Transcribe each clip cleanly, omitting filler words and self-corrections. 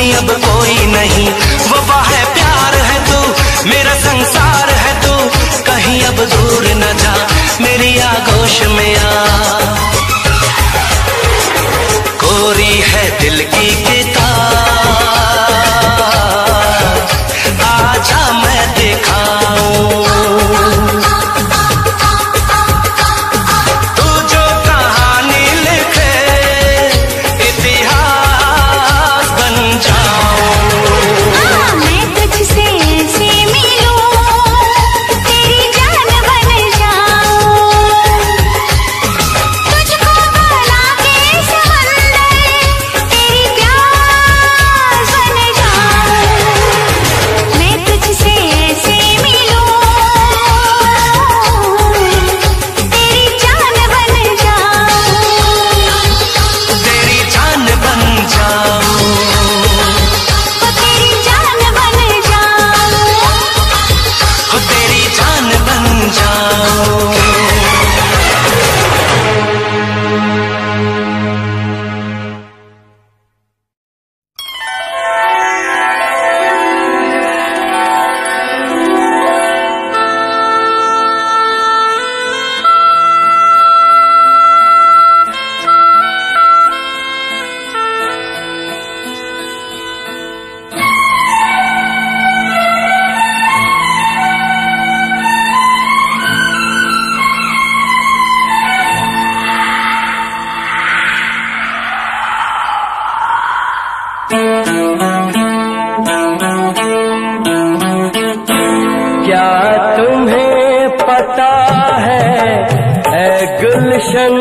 कहीं अब कोई नहीं, वफा है प्यार है तू, मेरा संसार है तू, कहीं अब दूर न जा, मेरी आगोश में आ। कोरी है दिल की किताब, आजा मैं दिखाऊं, तू जो कहानी लिखे इतिहास बन जाऊं। मैं तुझसे ऐसे मिलूं, तेरी जान बन जाऊं, तुझको भुला के समंदर तेरी प्यास बन जाऊं। मैं तुझसे ऐसे मिलूं, तेरी जान बन जाऊं, तेरी जान बन जाऊं, तेरी जान बन जाऊं, तेरी जान बन जाऊं। क्या तुम्हें पता है ऐ गुलशन,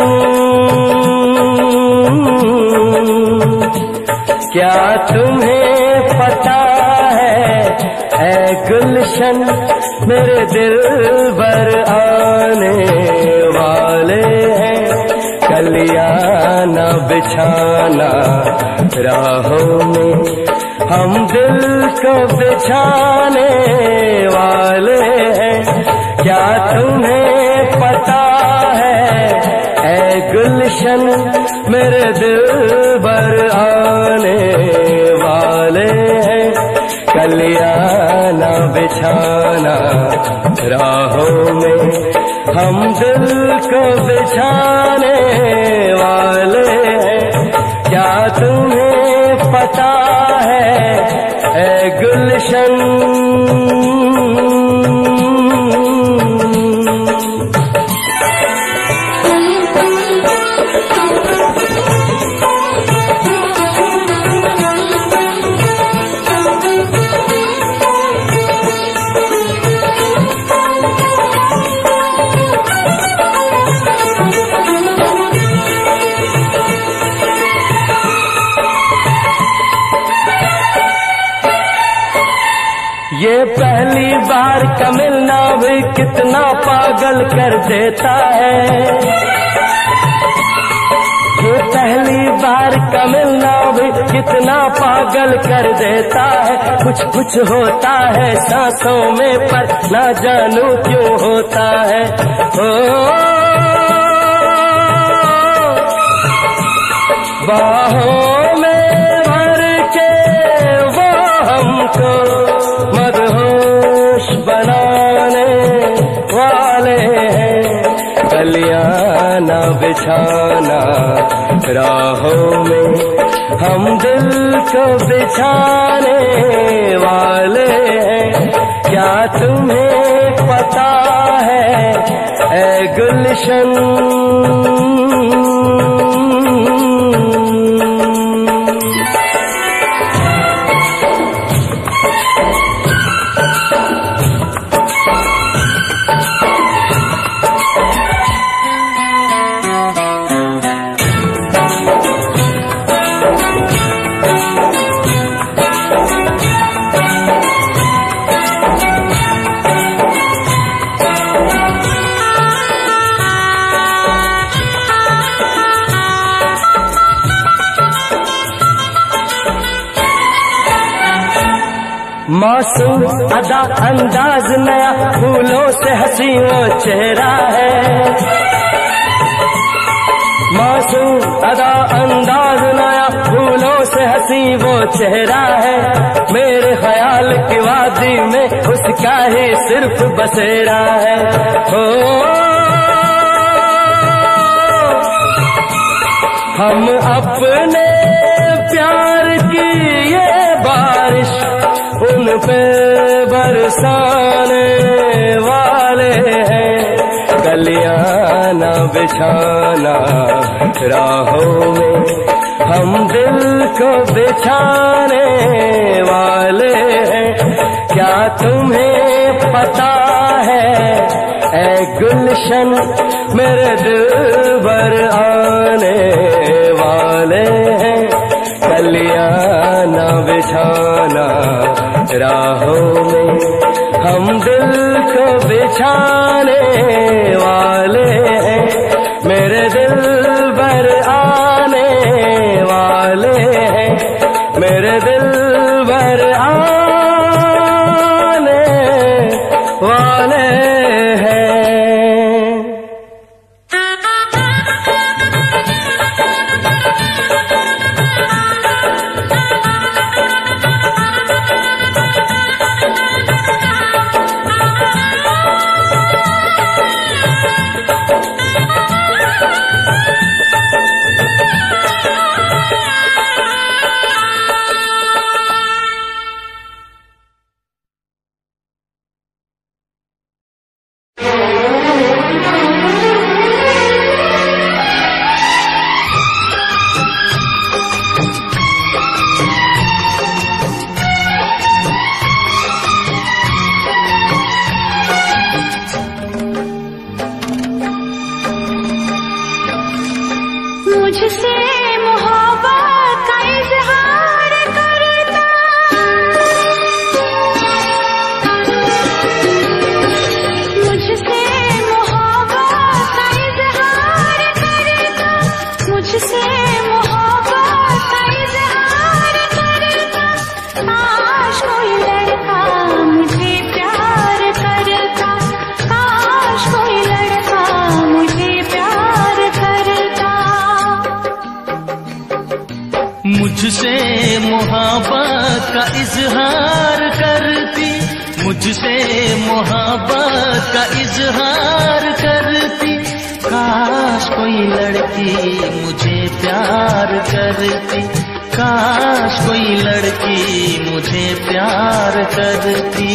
क्या तुम्हें पता है ऐ गुलशन, मेरे दिल भर आने वाले हैं, कलियां न बिछाना राहों में, हम दिल को बिछाने वाले हैं। क्या तुम्हें पता है ऐ गुलशन, मेरे दिल भर आने वाले हैं, कलियां न बिछाना राहों में, हम दिल को बिछाने वाले हैं। क्या तुम्हें पता है ऐ गुलशन। ये पहली बार का मिलना भी कितना पागल कर देता है, ये पहली बार का मिलना भी कितना पागल कर देता है। कुछ कुछ होता है सांसों में पर ना जानू क्यों होता है। ओ बाहों में भर के वो हमको मदहोश बनाने वाले हैं, कलियां न बिछाना राहों में, हम दिल को बिछाने वाले हैं। क्या तुम्हें पता है ऐ गुलशन। मासूम अदा अंदाज नया, फूलों से हंसी वो चेहरा है। मासूम अदा अंदाज नया, फूलों से हंसी वो चेहरा है, मेरे ख्याल की वादी में उसका ही सिर्फ बसेरा है। हो हम अपने प्यार की ये बारिश उन पे बरसाने वाले हैं। कलियां न बिछाना राहों में, हम दिल को बिछाने वाले हैं। क्या तुम्हें पता है ऐ गुलशन, मेरे दिल भर आने वाले हैं। कलियां न बिछाना राहों में, हम दिल को बिछाने वाले हैं। मेरे दिल भर आने वाले हैं, मेरे दिल भर आने वाले हैं। मुझसे मोहब्बत का इजहार करता, मुझसे मोहब्बत का इजहार करता, मुझसे मोहब्बत का इजहार करता। काश कोई लड़का मुझे प्यार करता, काश कोई लड़का मुझे प्यार करता। मुझसे मोहब्बत का इजहार करती, मुझसे मोहब्बत का इजहार करती। काश कोई लड़की मुझे प्यार करती, काश कोई लड़की मुझे प्यार करती।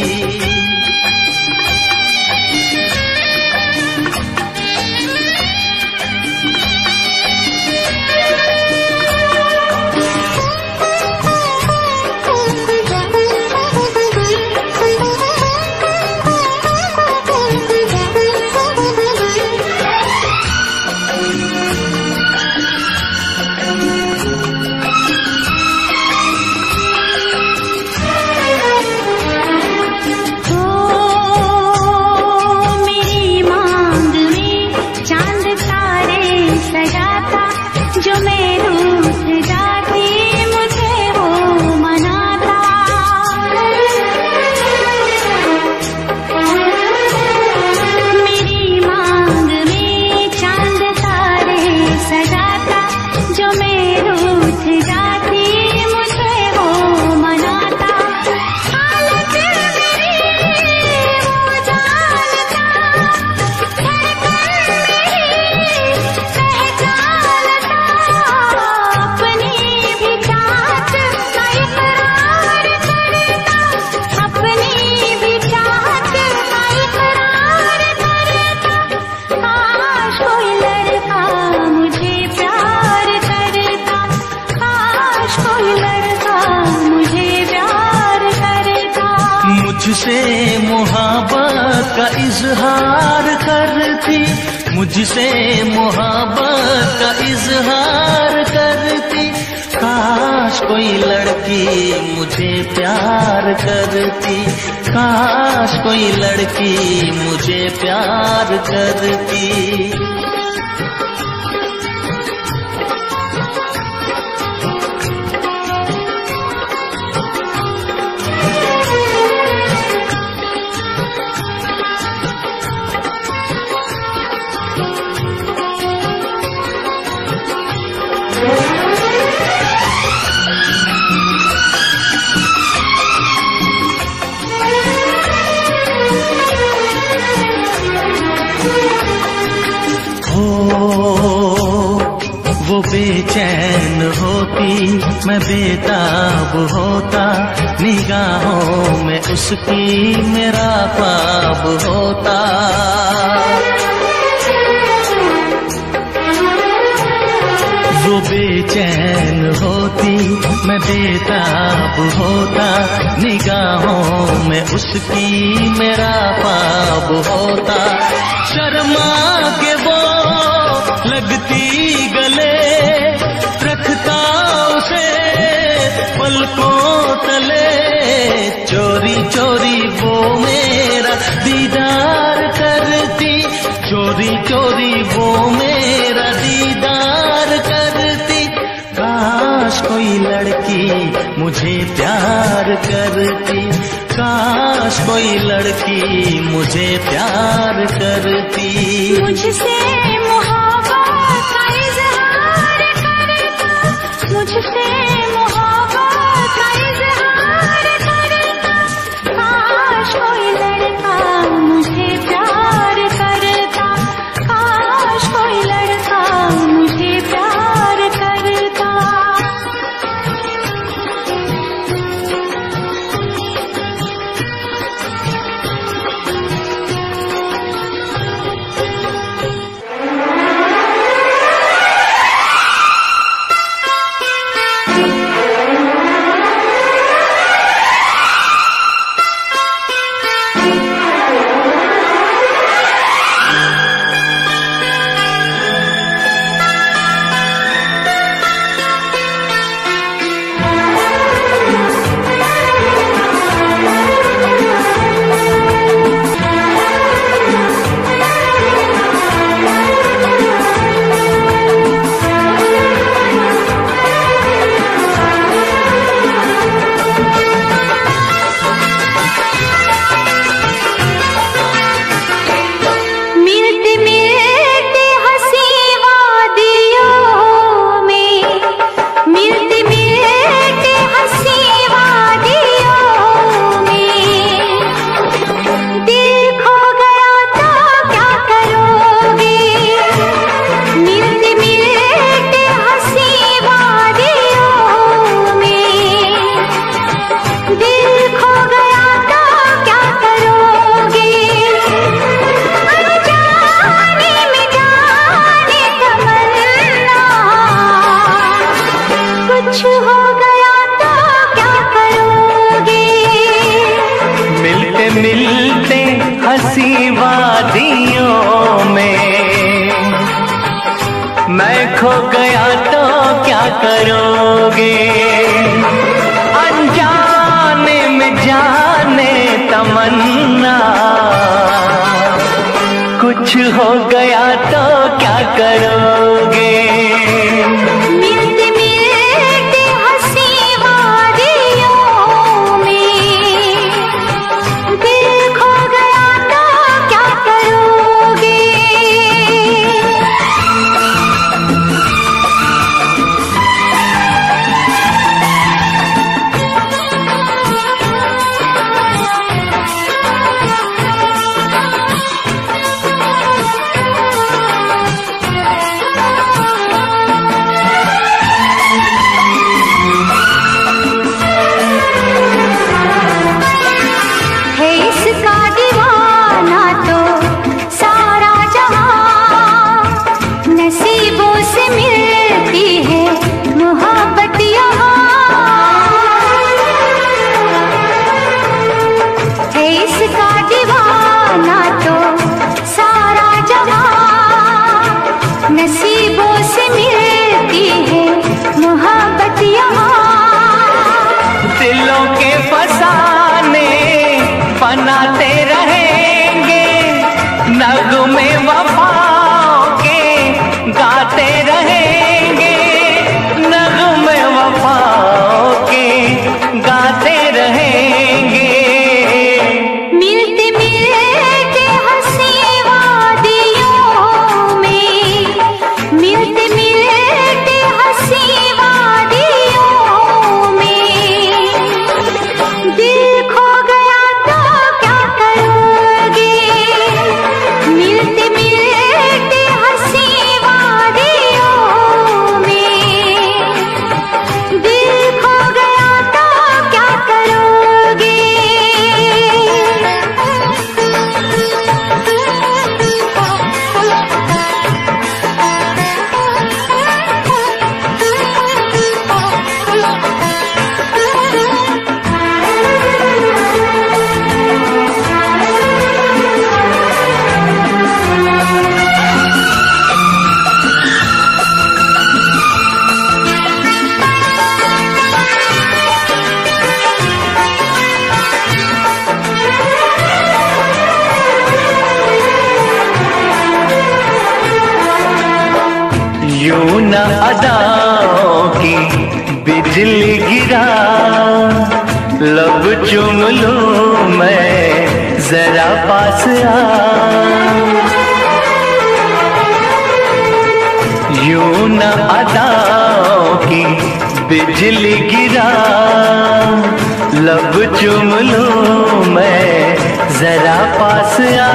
मुझसे मोहब्बत का इजहार करती, मुझसे मोहब्बत का इजहार करती। काश कोई लड़की मुझे प्यार करती, काश कोई लड़की मुझे प्यार करती। होती मैं बेताब होता, निगाहों में उसकी मेरा ख्वाब होता। वो बेचैन होती मैं बेताब होता, निगाहों में उसकी मेरा ख्वाब होता। शर्मा के वो लगती गले, रखता उसे पलकों तले, चोरी चोरी वो मेरा दीदार करती, चोरी चोरी वो मेरा दीदार करती। काश कोई लड़की मुझे प्यार करती, काश कोई लड़की मुझे प्यार करती। मुझसे मोहब्बत का इज़हार करता, मुझसे मोहब्बत का इज़हार करता। काश कोई लड़का मुझे प्यार करता, काश कोई लड़का मुझे प्यार करता। मिलते हंसी वादियों में, मैं खो गया तो क्या करोगे? अनजाने में जाने तमन्ना, कुछ हो गया तो क्या करोगे? बिजली गिरा, लब चूम लूं मैं जरा पास आ। यूं न अदाओं की बिजली गिरा, लब चूम लूं मैं जरा पास आ।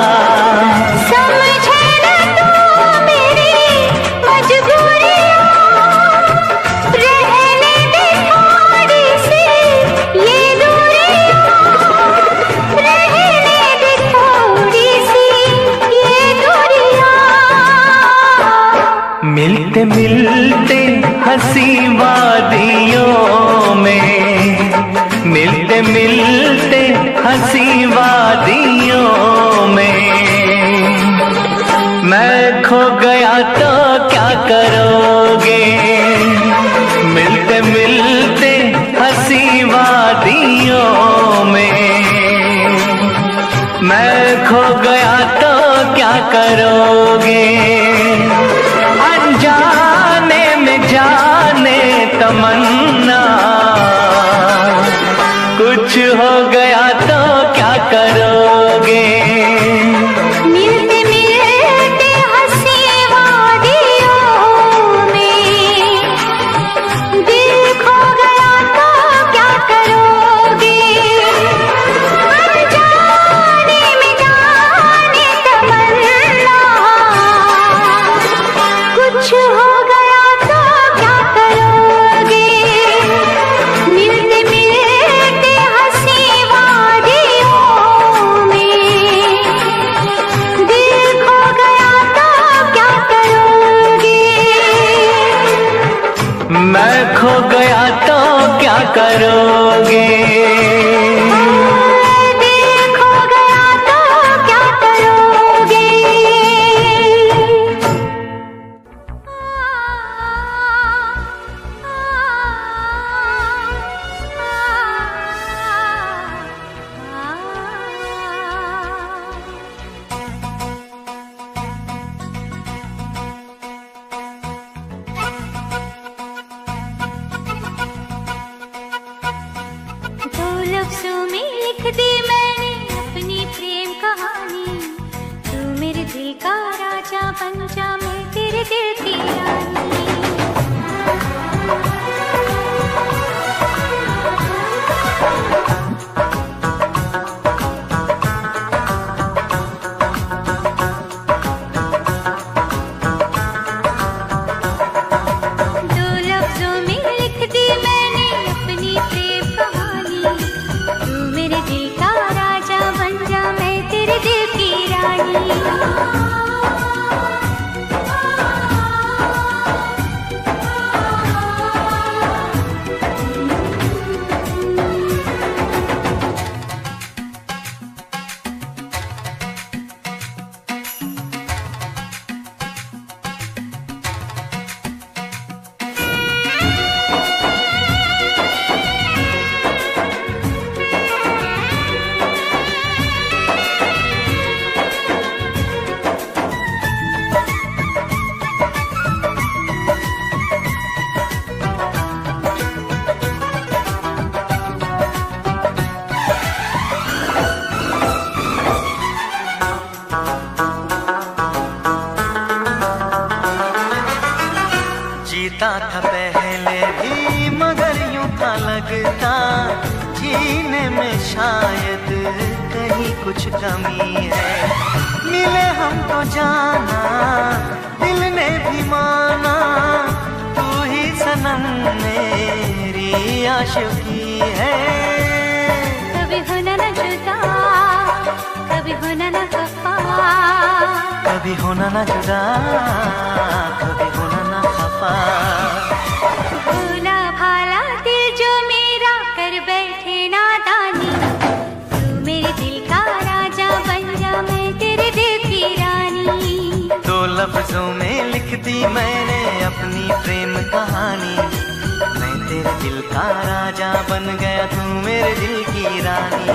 मिलते मिलते हंसी वादियों में, मिलते मिलते हंसी वादियों में, मैं खो गया तो क्या करोगे? मिलते मिलते हंसी वादियों में, मैं खो गया तो क्या करोगे? अनजाने में जाने तमन्ना, कुछ हो गया तो क्या करोगे? मिलते मिलते हंसी वादियों में, दिल खो गया तो क्या करोगे? अनजाने में जाने तमन्ना, कुछ हो गया तो क्या करोगे? मिलते मिलते हंसी वादियों में, दिल खो गया तो क्या करोगे? मैं खो गया तो क्या करोगे? दिल खो गया तो क्या करोगे? दो लफ्जों में लिख दी मैंने अपनी प्रेम कहानी, तू मेरे दिल का राजा बन जा, मैं तेरे दिल की रानी। दो लफ्जों में लिख दी मैंने अपनी प्रेम कहानी, तू मेरे दिल का राजा बन जा, मैं तेरे दिल की रानी। जीता था पहले भी मगर यूं था लगता, जीने में शायद कहीं कुछ कमी है। मिले हमको जाना दिल ने भी माना, तू ही सनम मेरी आशिकी है। कभी होना न जुदा, कभी होना न खफा, कभी होना न जुदा, कभी होना न खफा। भोला भाला दिल जो मेरा कर बैठे नादानी, तू मेरे दिल का राजा बन जा, मैं तेरे दिल की रानी। दो लफ्जों में लिख दी मैंने अपनी प्रेम कहानी, मैं तेरे दिल का राजा बन गया, तू मेरे दिल की रानी।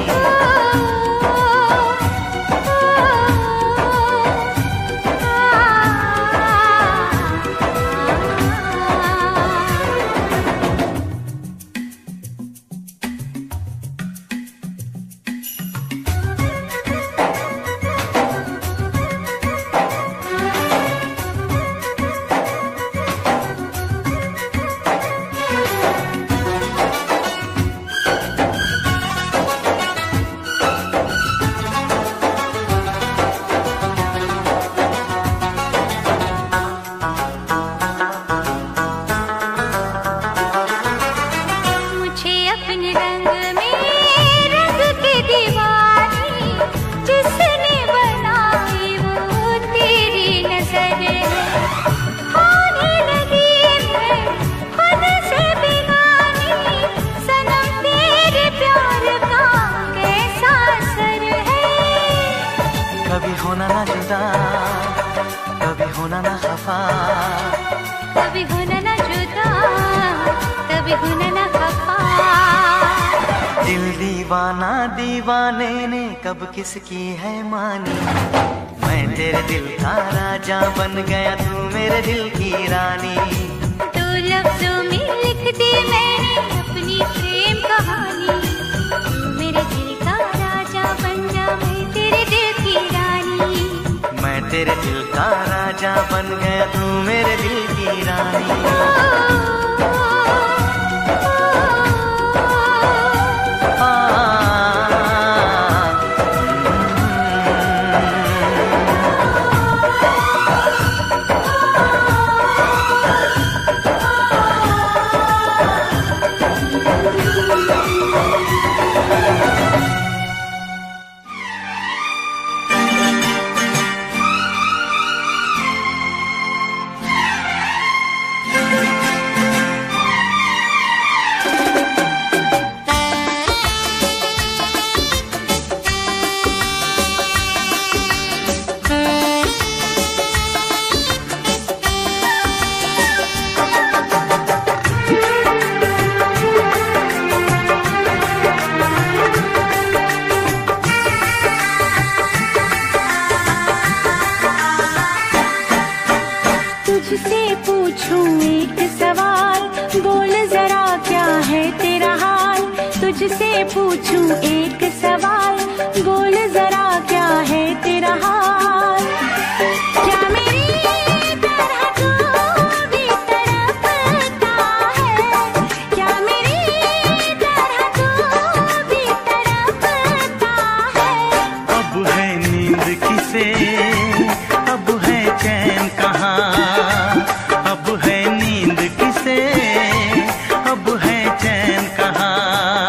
जुदा, कभी होना ना खफा, कभी होना ना जुदा, कभी होना ना खफा। दिल दीवाना दीवाने ने कब किसकी है मानी, मैं तेरे दिल का राजा बन गया, तू मेरे दिल की रानी। दो लफ्जों में लिख दी मैंने अपनी प्रेम कहानी, तू मेरे दिल का राजा बन जा, मैं तेरे दिल की रानी। मैं तेरे दिल का राजा बन गया, तू मेरे दिल की रानी। तुझसे पूछूं एक सवाल, बोल जरा क्या है तेरा हाल। तुझसे पूछूं एक सवाल, बोल जरा क्या है तेरा हाल। क्या मेरी तरह तू भी तड़पता है, क्या मेरी तरह तू भी तड़पता है। अब है नींद किसे, अब है चैन कहाँ, अब है नींद किसे, अब है चैन कहाँ।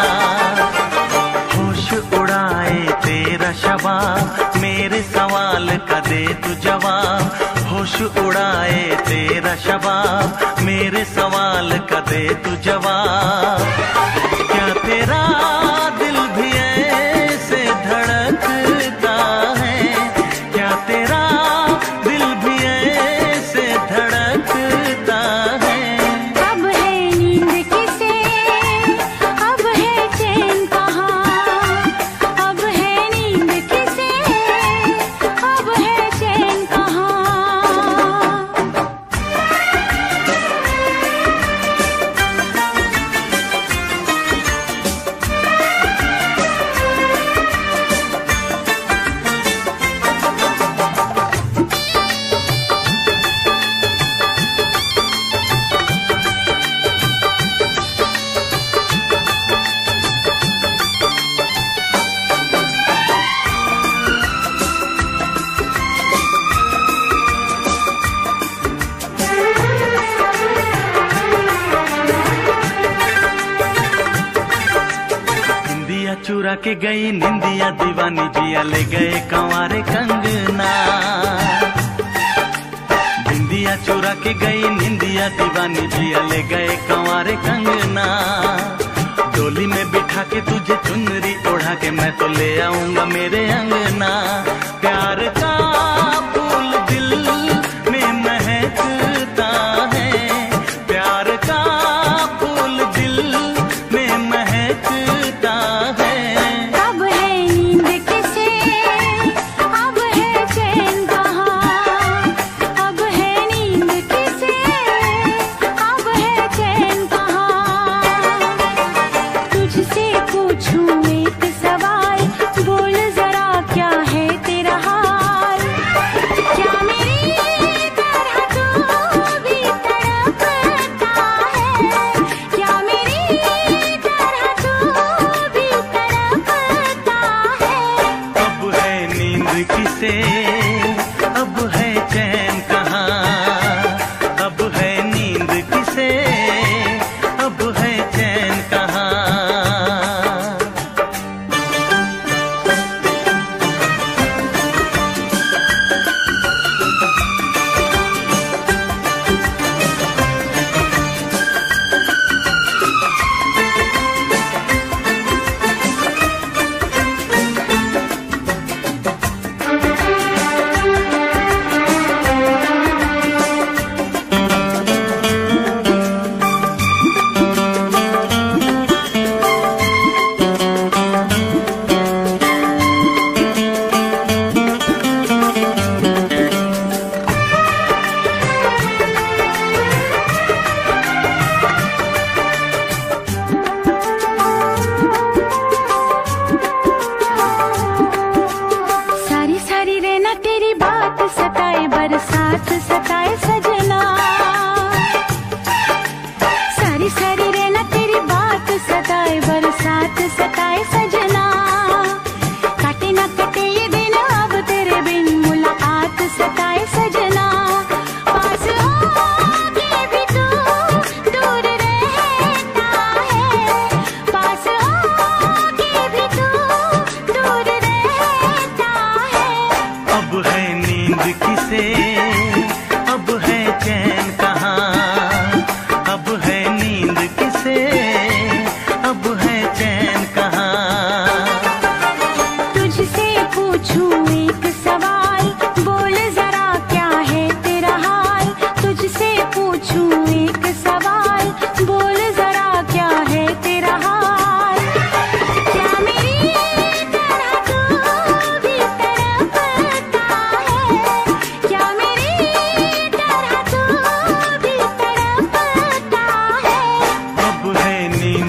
होश उड़ाए तेरा शबाब, मेरे सवाल का दे तू जवाब। होश उड़ाए तेरा शबाब, मेरे सवाल का दे तू जवाब। क्या तेरा दिल भी ऐसे धड़कता है, क्या तेरा दिल भी ऐसे धड़कता है। अब है नींद किसे, अब है चैन कहाँ। अब है नींद किसे, अब है चैन कहाँ। निंदिया चुरा के गई निंदिया दीवानी, जिया ले गए कंवारे कंगना। निंदिया चुरा के गई निंदिया दीवानी, जिया ले गए कंवारे कंगना। डोली में बिठा के तुझे चुनरी ओढ़ा के मैं तो ले आऊंगा मेरे अंगना। प्यार का फूल दिल में महकता है, प्यार का फूल दिल में महकता है। अब है नींद किसे, अब है चैन कहाँ। अब है नींद किसे, अब है चैन कहाँ। तुझसे पूछूं एक सवाल, बोल जरा क्या है तेरा हाल।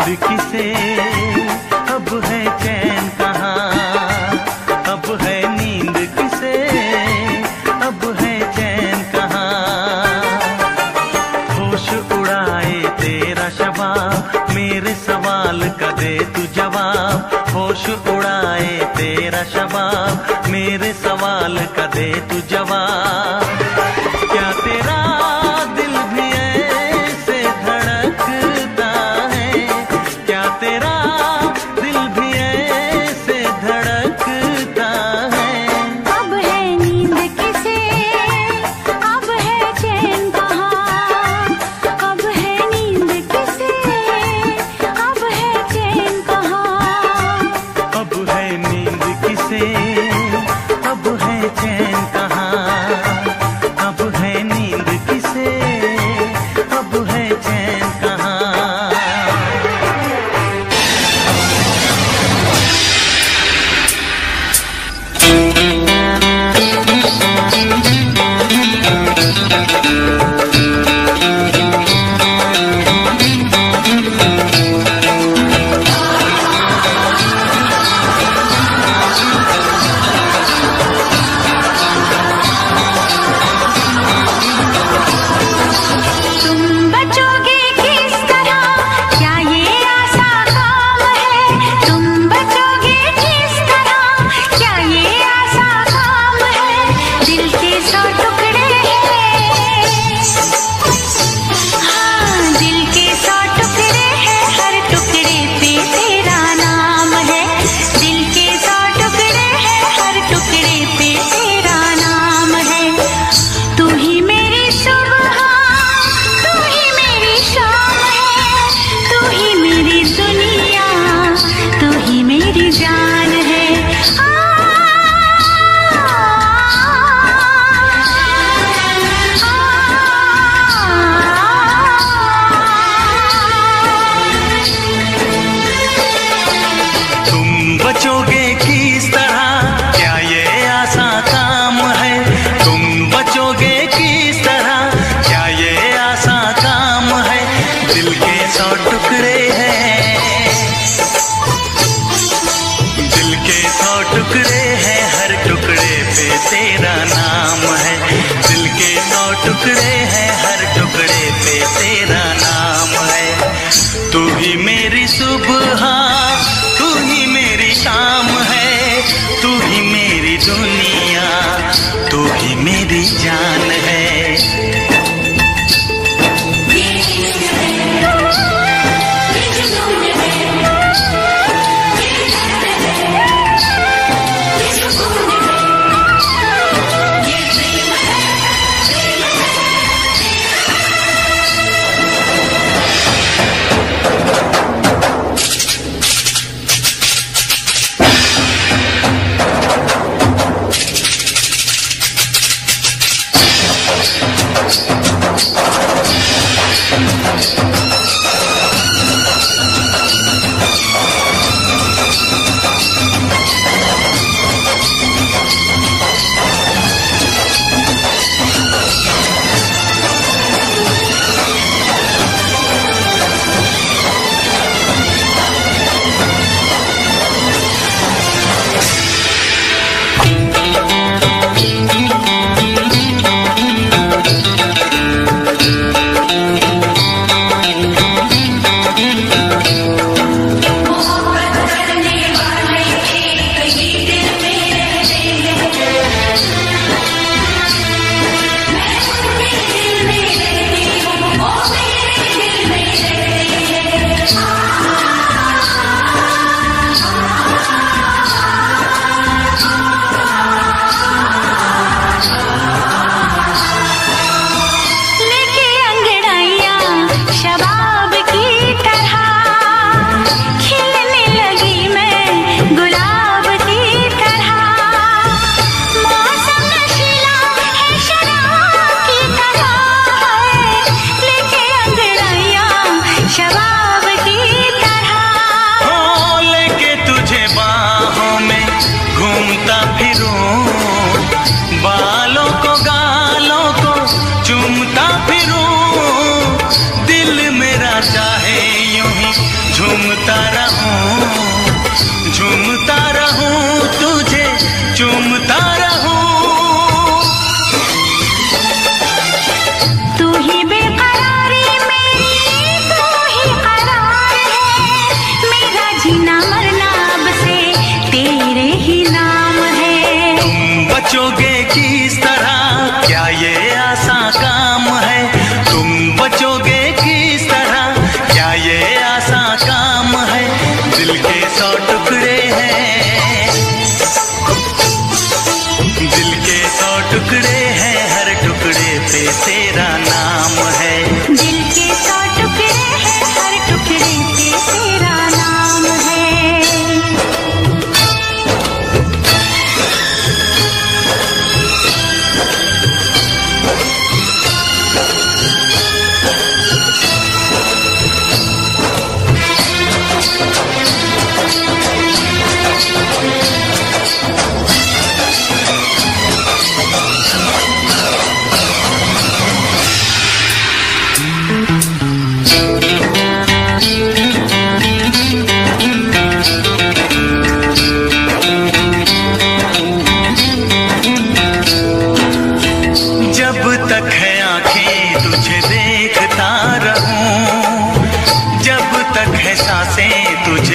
किसे, अब है चैन कहाँ, अब है नींद किसे, अब है चैन कहाँ। होश उड़ाए तेरा शबाब, मेरे सवाल का दे तू जवाब। होश उड़ाए तेरा शबाब, मेरे सवाल का दे तू जवाब। क्या तेरा दिल भी ऐसे धड़कता है, क्या तेरा दिल भी ऐसे धड़कता है। अब है नींद किसे, अब है चैन कहाँ, अब है नींद किसे, अब है चैन कहाँ। अब है नींद किसे, अब है चैन कहाँ, अब है नींद किसे, अब है चैन कहाँ। तुम बचोगे किस तरह, क्या ये आसा काम है। तुम बचोगे किस तरह, क्या ये आसा काम है। दिल के 100 टुकड़े हैं, हाँ दिल के 100 टुकड़े हैं, हर टुकड़े पे तेरा नाम है। दिल के 100 टुकड़े हैं, हर टुकड़े पे तेरा नाम है। तू ही मेरी सुबह, तू ही मेरी शाम है, तू ही मेरी दुनिया, तू ही मेरी जान है। तुम बचोगे किस तरह, क्या ये आसा काम है। तुम बचोगे किस तरह, क्या ये आसा काम है। दिल के 100 टुकड़े हैं, दिल के 100 टुकड़े हैं, हर टुकड़े पे तेरा नाम है। दिल के 100 टुकड़े हैं, हर टुकड़े पे तेरा नाम है। तू ही मेरी सुबह, तू ही मेरी शाम है, तू ही मेरी दुनिया, तू ही मेरी जान है।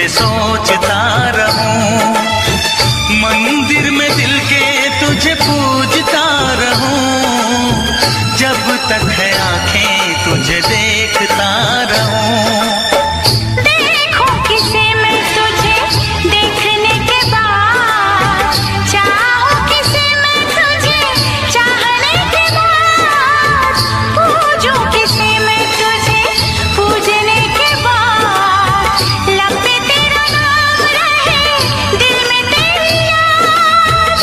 तुझे सोचता रहूं, मंदिर में दिल के तुझे पूजता रहूं, जब तक है आंखें तुझे देखता रहूं। देखूं किसे मैं तुझे देखने के बाद, चाहूं किसे मैं तुझे चाहने के बाद, पूजूं किसे मैं तुझे पूजने के बाद, लब पे तेरा नाम रहे, दिल में तेरी याद।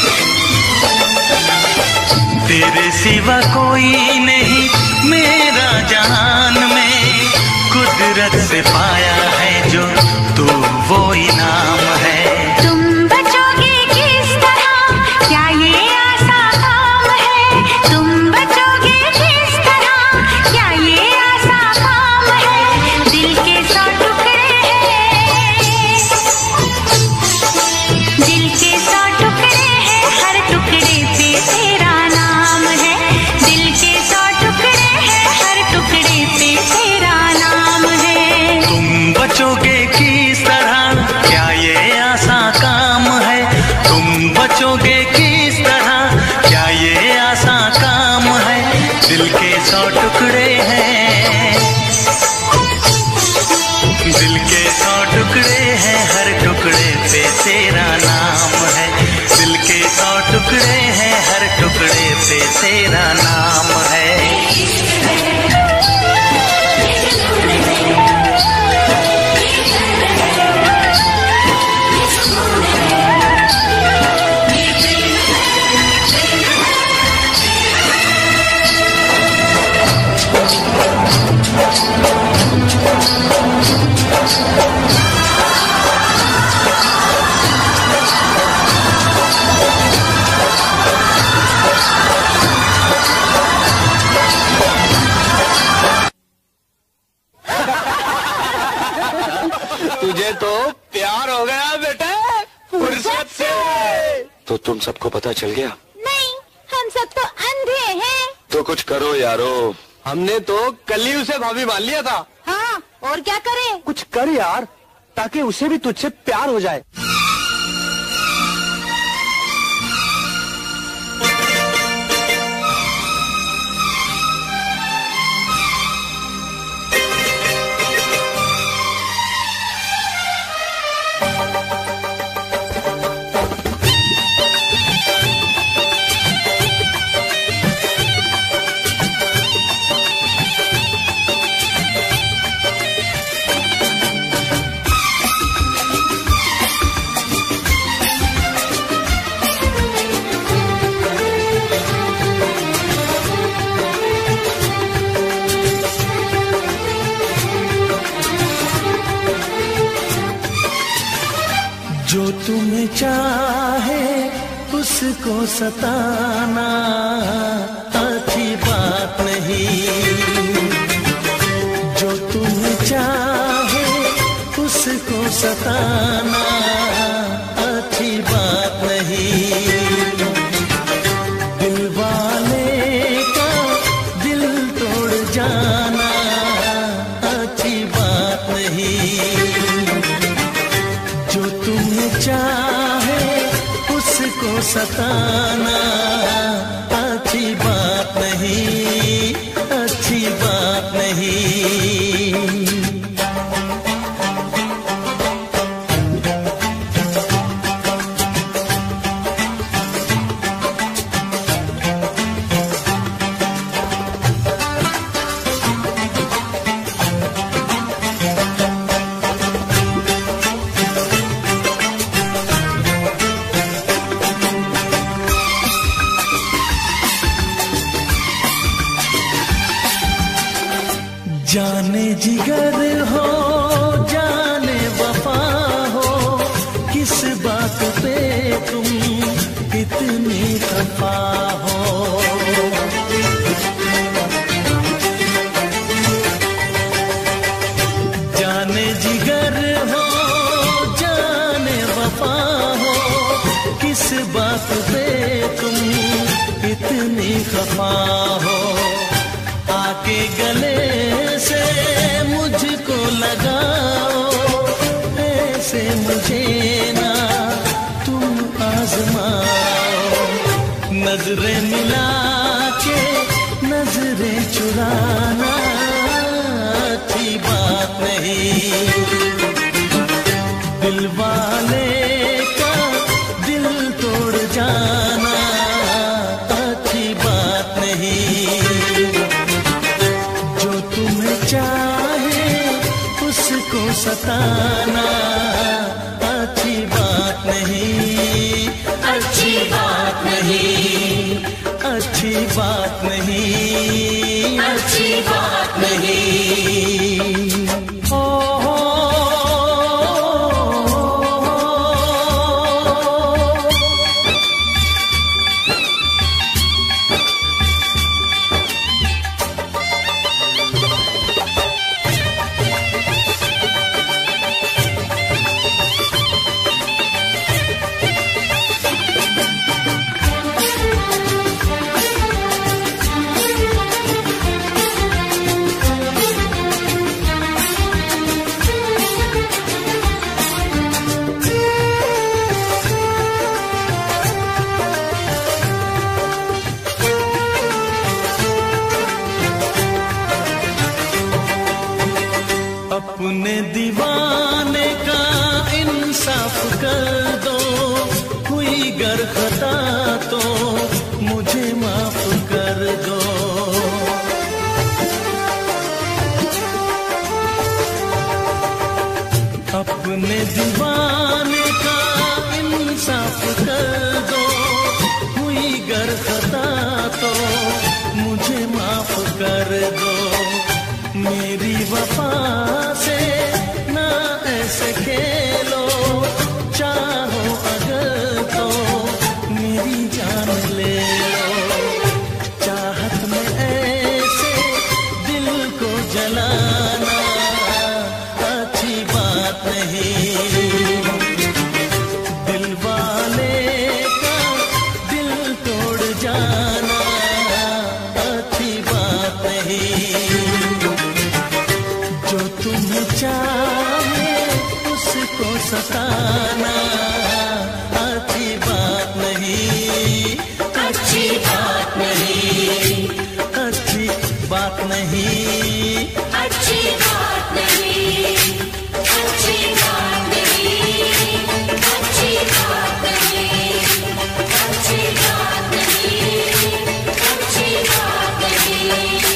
तेरे सिवा कोई नहीं मेरा जहान में, कुदरत से पाया है जो तू वो इनाम है। तुम बचोगे किस तरह, क्या ये आसान काम है? तुम बचोगे किस तरह, क्या ये आसान काम है? दिल के 100 टुकड़े हैं, दिल के 100 टुकड़े हैं, हर टुकड़े पे तेरा नाम है। दिल के 100 टुकड़े हैं, हर टुकड़े पे तेरा नाम है। तुम बचोगे किस तरह, क्या ये आसान काम है? तुम बचोगे किस तरह, क्या ये आसान काम है? दिल के 100 टुकड़े हैं, दिल के 100 टुकड़े हैं, हर टुकड़े पे तेरा नाम है। दिल के 100 टुकड़े हैं, हर टुकड़े पे तेरा नाम है। तुझे तो प्यार हो गया बेटा फुर्सत से। तो तुम सबको पता चल गया? नहीं, हम सब तो अंधे हैं। तो कुछ करो यारो। हमने तो कल ही उसे भाभी मान लिया था। हाँ, और क्या करें? कुछ कर यार, ताकि उसे भी तुझसे प्यार हो जाए। जो तुम्हें चाहे उसको सताना अच्छी बात नहीं, जो तुम्हें चाहे उसको सताना अच्छी बात नहीं, दिल वाले का दिल तोड़ जाना अच्छी बात नहीं, जो तुम्हें चाहे उसको सताना अच्छी बात नहीं, अच्छी बात नहीं। जाने जिगर हो जाने वफा हो, किस बात पे तुम इतनी खफा हो। जाने जिगर हो जाने वफा हो, किस बात पे तुम इतनी खफा हो। आके गले से मुझको लगाओ, मुझे ना तुम आजमाओ, नजरें मिला के नजरें चुराना अच्छी बात नहीं। दिल वाले का दिल तोड़ जाना अच्छी बात नहीं। जो तुम्हें चाहे उसको सताना अच्छी बात नहीं, अच्छी बात नहीं, अच्छी बात नहीं, अच्छी बात नहीं। अपने दीवाने का इंसाफ कर दो, हुई गर खता तो मुझे माफ कर दो। अपने दीवाने का इंसाफ कर दो, हुई गर खता तो मुझे माफ कर दो। मेरी वफा से ना ऐसे खेलो, चाहो अगर तो मेरी जान ले लो। चाहत में ऐसे दिल को जलाना अच्छी बात नहीं। दिल वाले का दिल तोड़ जाना अच्छी बात नहीं। जो तुम्हें चाहे उसको सताना अच्छी बात नहीं, अच्छी बात नहीं, अच्छी बात नहीं, अच्छी बात नहीं, अच्छी बात नहीं, अच्छी बात नहीं, अच्छी बात नहीं, अच्छी बात नहीं।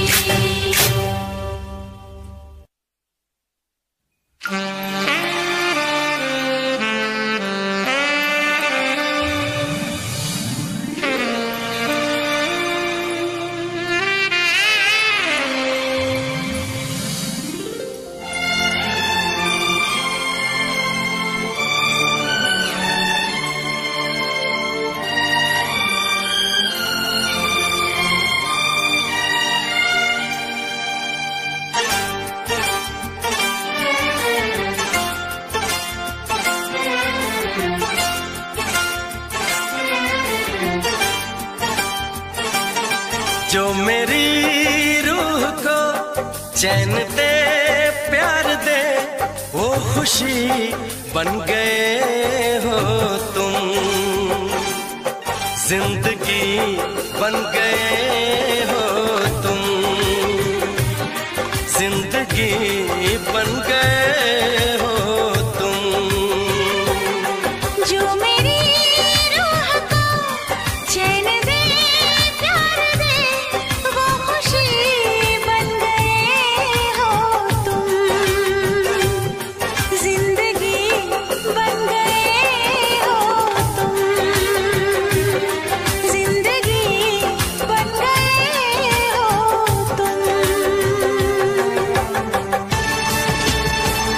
जो मेरी रूह को चैन दे प्यार दे, वो खुशी बन गए हो तुम। जिंदगी बन गए हो तुम, जिंदगी बन गए हो तुम। जो मेरी रूह को चैन दे प्यार दे, वो खुशी बन गए हो तुम। जिंदगी बन गए हो तुम, जिंदगी बन गए हो तुम।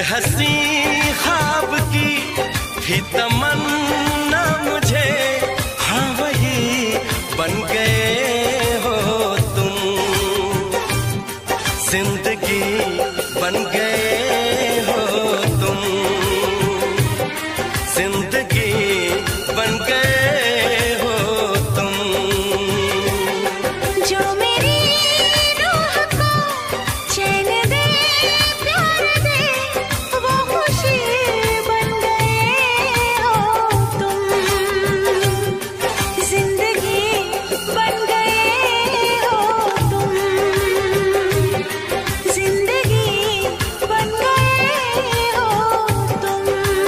हंसी ख्वाब की भी तमन्ना मुझे, हाँ वही बन गए हो तुम, जिंदगी बन गए हो तुम, जिंदगी बन गए हो तुम। जो मेरी रूह को चैन दे प्यार दे, वो खुशी बन गए हो तुम, जिंदगी बन गए हो तुम, जिंदगी बन गए हो तुम।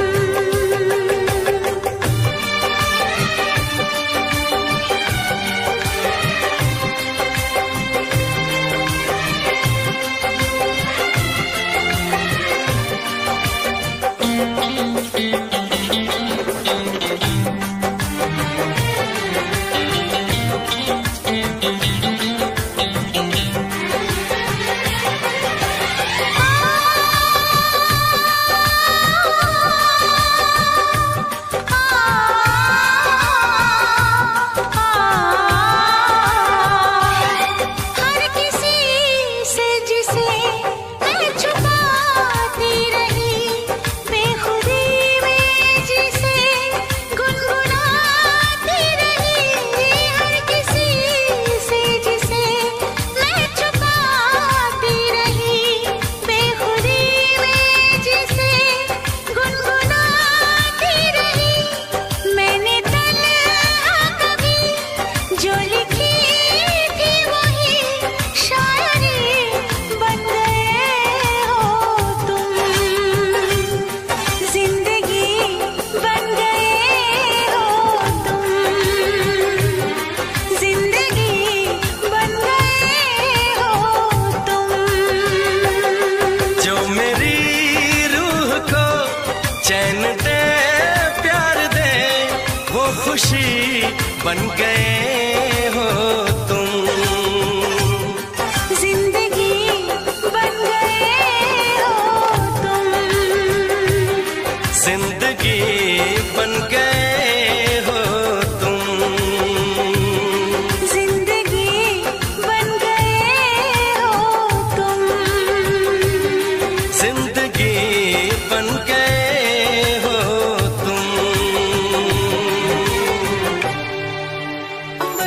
हर किसी से जिसे मैं छुपाती रही, बेखुदी में जिसे गुनगुनाती रही, हर किसी से जिसे मैं छुपाती रही, बेखुदी में जिसे गुनगुनाती रही, मैंने तन्हा कभी जो लिखी थी वही शायरी बन गए हो तुम, जिंदगी बन गए हो तुम, जिंदगी बन गए हो तुम। जो मेरी रूह को चैन दे प्यार दे, वो खुशी बन गए हो तुम, जिंदगी बन गए हो तुम, जिंदगी बन गए हो तुम, जिंदगी बन गए हो तुम। जिंदगी बन गए हो तुम।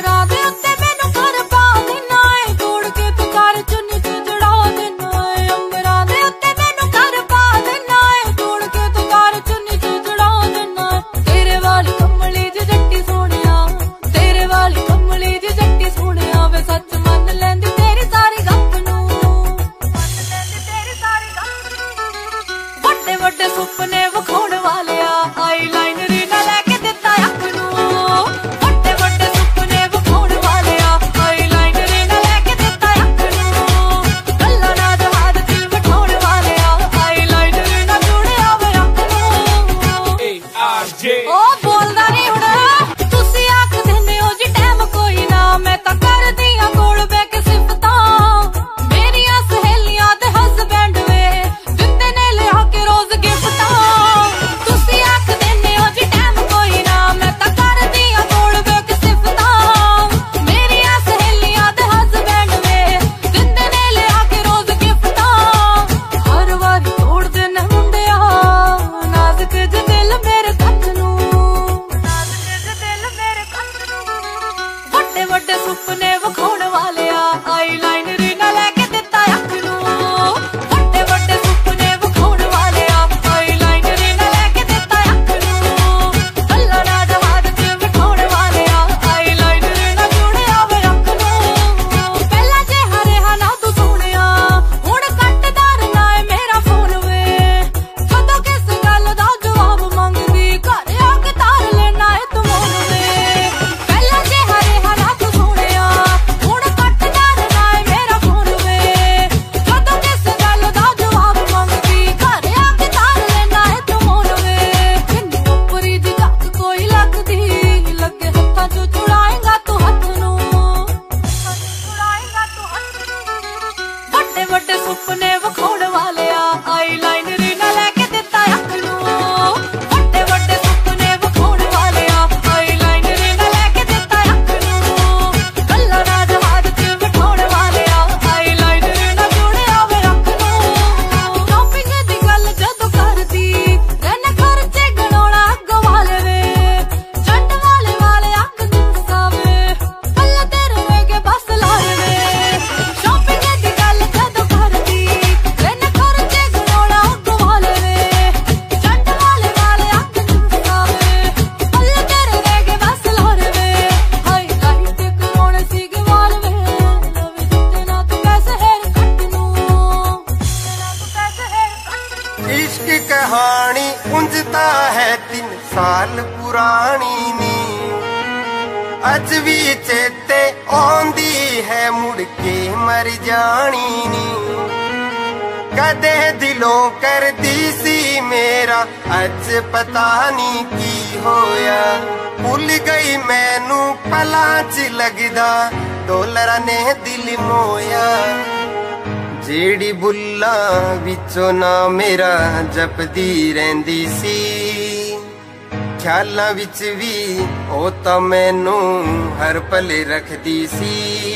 गूंजता है 3 साल पुरानी नी, अज भी चेते आंदी है मुड़ के मर जानी नी। कदे दिलों कर दी सी मेरा अज पता नहीं की होया, भुल गई मैनू पला च लगदा डोलरा ने दिल मोया। जेड़ी बुल्ला विचों ना मेरा जपदी रहंदी सी, ख्यालां विच भी ओ तां मैनू हर पले रखदी सी।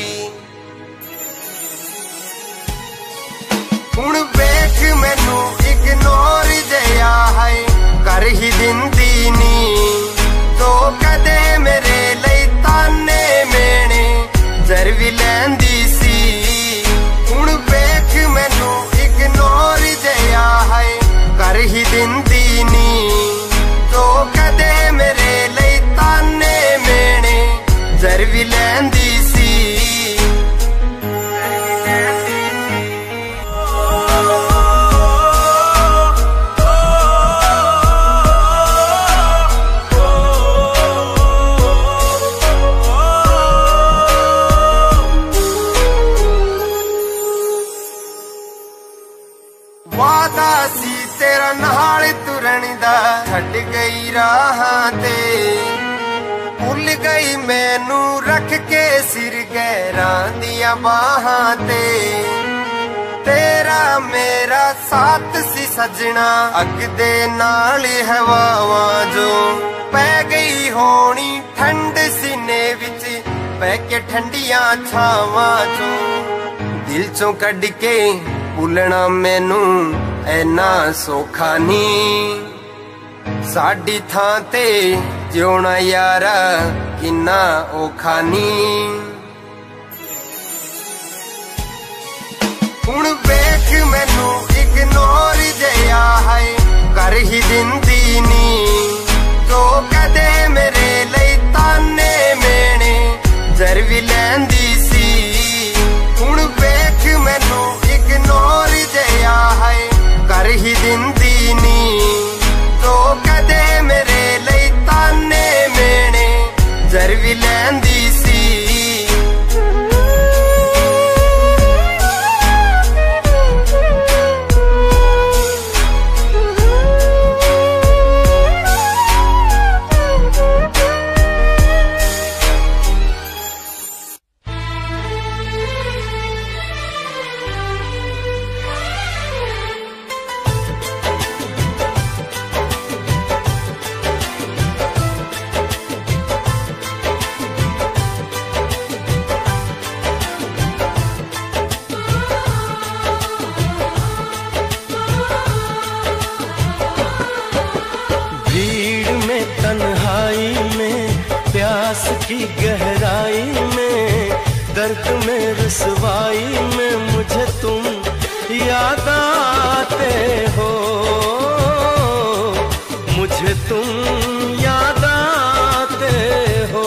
हुण वेख मैनू इग्नोर जया है कर ही दिंदी नी, तो कदे मेरे लई ताने मेने जर भी लैंदी सी। हुण वेख मैनू इग्नोर जया है कर ही दिंदी नी, तो कदे मेरे लई ताने मेने जर भी लैंदी सी। वादा सी तेरा नाल तुरन दा छड़ गई राहां ते, भुल गई मैनू रख के सिर गैरां दियां बाहां ते। तेरा मेरा साथ सी सजना अग दे नाल हवावां जो, पै गई होनी ठंड सीने विच पै के ठंडियां छावां चो। दिल चों कढ के भुलना मैनू ऐना सौखा नी, साडी थां ते जिउणा यारा किन्ना औखा नी। हुण वेख मैनू इग्नोर जया है कर ही दिंदी नी, तो कदे मेरे लई ताने मेने जर भी लैंदी सी। हुण वेख मैनू इग्नोर जया है कर ही दिंदी नी, तो कदे मेरे लई ताने मेने जर भी लैंदी सी। की गहराई में, दर्द में रुसवाई में मुझे तुम याद आते हो, मुझे तुम याद आते हो।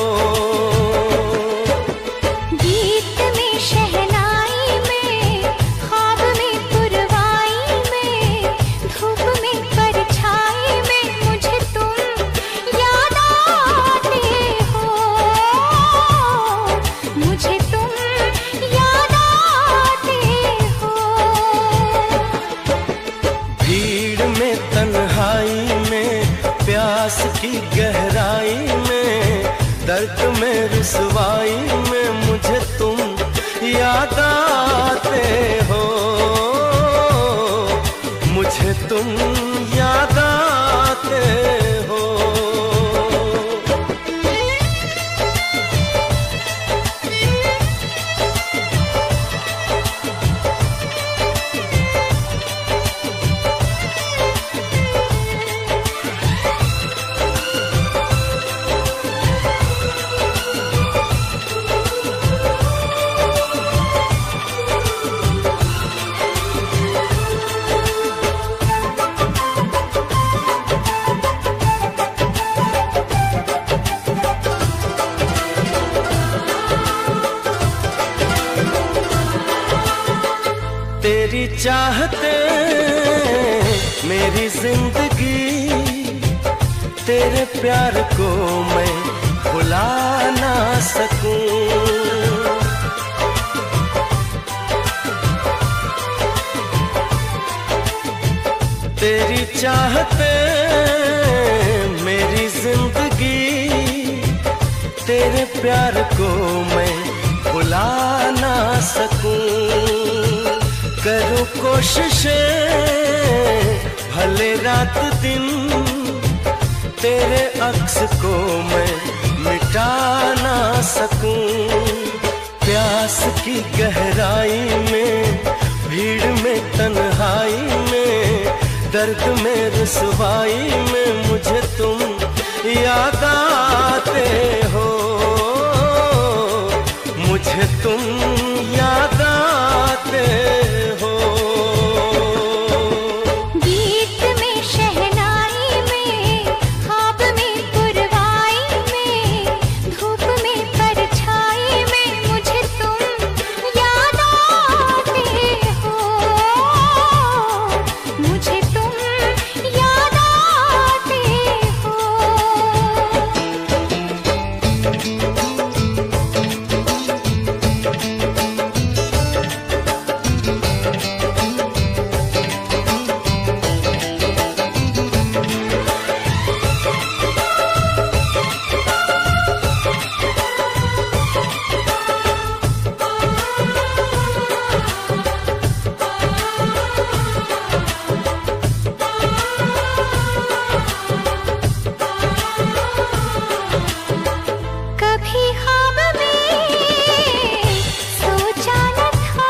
गीत में शहनाई में, ख्वाब में पुरवाई में, धूप में परछाई में मुझे तुम याद आते हो, मुझे तुम याद आते हो। भीड़ में तन्हाई में, प्यास की गहराई में, दर्द में रुसवाई में मुझे तुम याद आते हो, मुझे तुम याद आते हो। तेरी चाहते मेरी जिंदगी तेरे प्यार को मैं भुला ना सकूं। तेरी चाहते मेरी जिंदगी, तेरे प्यार को मैं भुला ना सकूं। करूं कोशिशें भले रात दिन, तेरे अक्स को मैं मिटा ना सकूं। प्यास की गहराई में, भीड़ में, तन्हाई में, दर्द में, रुसवाई में मुझे तुम याद आते हो, मुझे तुम याद आते हो। गीत में, शहनाई में, ख्वाब में, पुरवाई में, धूप में, परछाई में मुझे तुम याद आते हो, मुझे तुम याद आते हो। कभी ख्वाब में सोचा न था,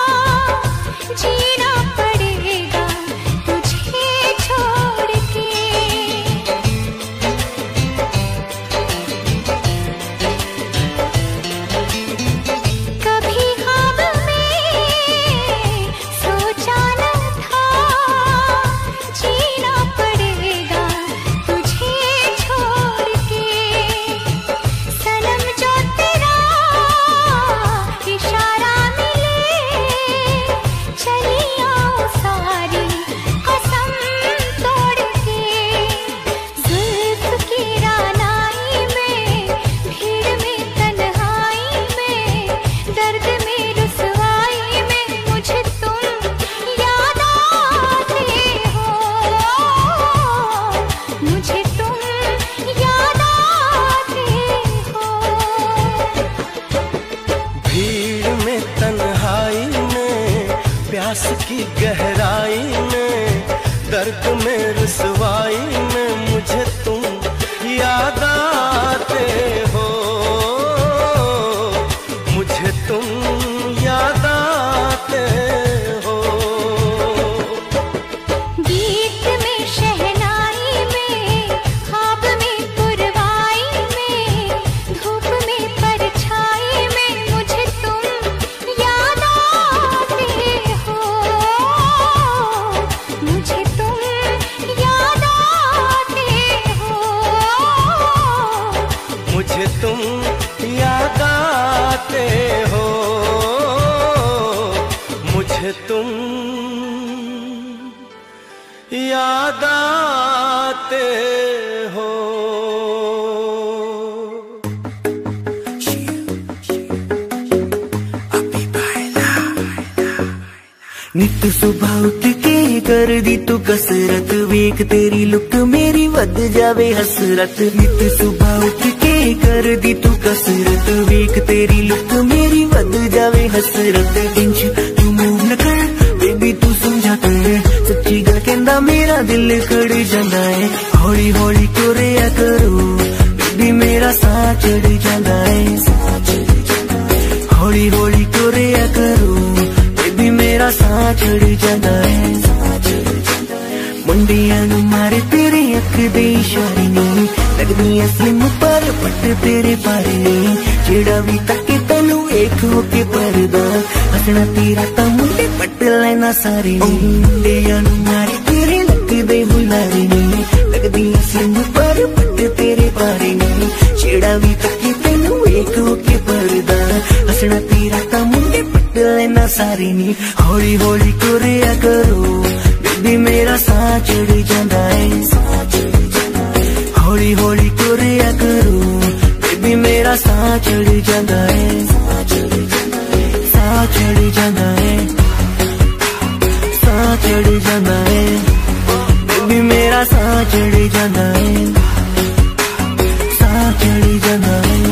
जीना पड़ेगा तुझे छोड़ के। कभी ख्वाब में सोचा न था, जीना पड़ेगा तुझे छोड़ के। सनम जो तेरा इशारा मिले, चली आओ सारी कसम तोड़ के। जुल्फ की रानाई में, भीड़ में, तन्हाई में, दर्द में, रुसवाई में मुझे तुम याद आते हो, मुझे तुम याद आते हो। भीड़ में, तन्हाई में, प्यास की गहराई में, दर्द में, रुसवाई में मुझे तुम याद आते हो, मुझे तुम याद आते हो। गीत में, शहनाई में, ख्वाब में, पुरवाई में, धूप में, परछाई में मुझे तुम याद आते हो, मुझे तुम याद आते हो, मुझे तुम याद आते हो, मुझे तुम याद आते हो। नित सुबह उठ के कर दी तू कसरत, वेख तेरी लुक मेरी वध जावे हसरत। नित सुबह उठ के कर दी तू कसरत, वेख तेरी लुक मेरी वध जावे हसरत। इंच तू मूव न कर बेबी तू समझा कर, सच्ची गल कहंदा मेरा दिल कड़ जांदा है। हौली हौली टुरिया करो बेबी मेरा साह चढ़ जांदा है। हौली हौली टुरिया करो बेबी मेरा साह चढ़ जांदा है। मुंडियां नूं मारे तेरे अख दे इशारे नहीं, लगदी स्लिम पर पट तेरे पारे नहीं। जेड़ा भी तके तैनू वेख होके परदा, हसना तेरा तां मुंडे पट लेना सारे। मुंडियां नूं मारे तेरे लगदे हुलारे नहीं, लगदी स्लिम पर पट तेरे पारे नहीं। जेड़ा भी तके तैनू वेख होके परदा, हसना तेरा तां मुंडे पट लेना सारे नहीं। हौली हौली टुरिया करो बेबी मेरा साह चढ़ जांदा है। साह चढ़ जांदा है, साह चढ़ जांदा है, साह चढ़ जांदा है, बेबी मेरा साह चढ़ जांदा है, साह चढ़ जांदा है।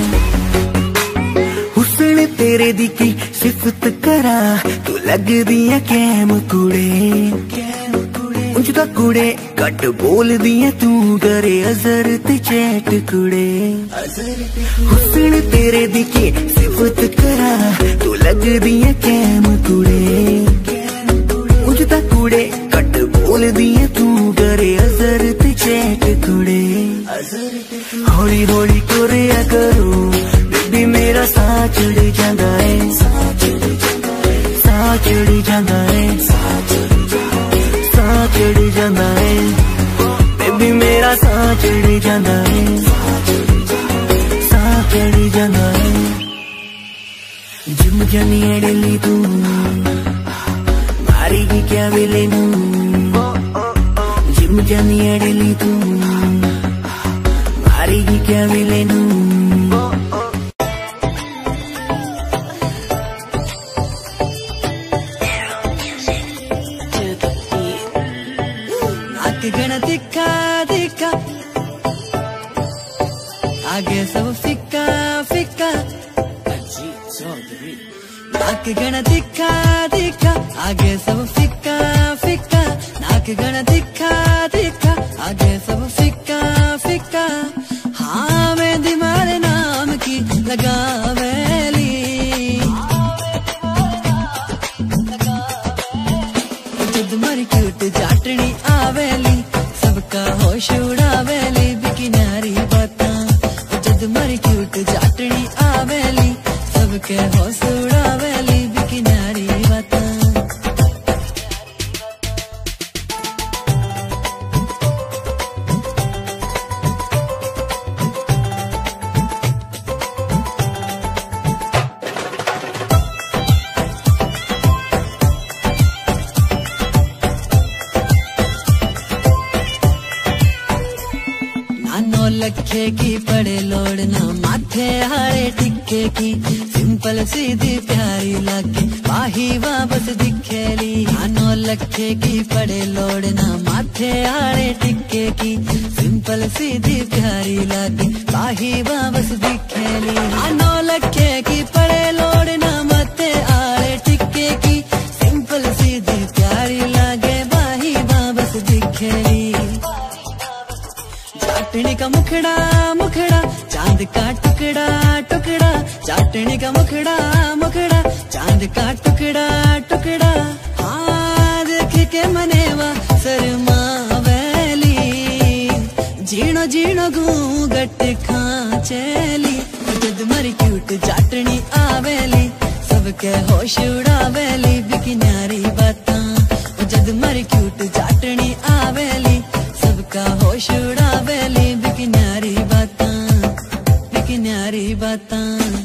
हुस्न तेरे दी की सिफत करा, तू लगदी है कैम कुड़े, उंज दा कुड़े कट बोल दिया तू करे अजर ते चैट कुड़े। हुस्न तेरे दी की सिफत करा, तू लगदी है कैम कुड़े, उंज दा कुड़े कट बोल दिया तू करे अजर ते चैट कुड़े। हौली हौली कोरिया करो बेबी मेरा साह चढ़ जांदा है, साह चढ़ जांदा है, साह चढ़ जांदा है, बेबी मेरा साह चढ़ जांदा है, साह चढ़ जांदा है। जिम जानी है डेली तू मारेगी क्या वेले नू, जिम जानी है डेली तू मारेगी क्या वेले नू। गण दिखा दिखा आगे सब फिक्का फिक्का, नाक गण दिखा दिखा आगे सब फिक्का फिक्का, नाक गण दिखा दिखा आगे सब फिक्का फिक्का। हाँ मैं दिमारे नाम की लगावेली, जद मर क्यूट जाटनी आवेली, सबका होश उड़ावेली, बिकी न्यारी बातां। जद मर क्यूट जाटनी आवेली, सबके होश उड़ावेली, बिकी न्यारी बातां। नौ लखे की पड़े लोड़ना, माथे हारे टिक्के की, सिंपल सीधी प्यारी लागे वाही वापस दिखेली। नौ लखे की पड़े लोड़ना, माथे हारे टिक्के की, सिंपल सीधी प्यारी लागे वाही वापस दिखेली। नौ लखे की पड़े लोड़ना, माथे हारे टिक्के की, सिंपल सीधी प्यारी लागे वाही वापस दिखेली। चाटने का मुखड़ा मुखड़ा, चांद का टुकड़ा टुकड़ा, चाटने का मुखड़ा मुखड़ा, चांद का टुकड़ा टुकड़ा। हाँ देख के मनेवा शर्मावेली, जीणो जीणो घूंघट खांचेली, जद मरी क्यूट चाटनी आवेली, सबके होश उड़ावेली, बिकी न्यारी बातां। जद मरी क्यूट चाटनी आवेली, सबका होश उड़ावेली, बिकी न्यारी बातां, बिकी न्यारी बातां।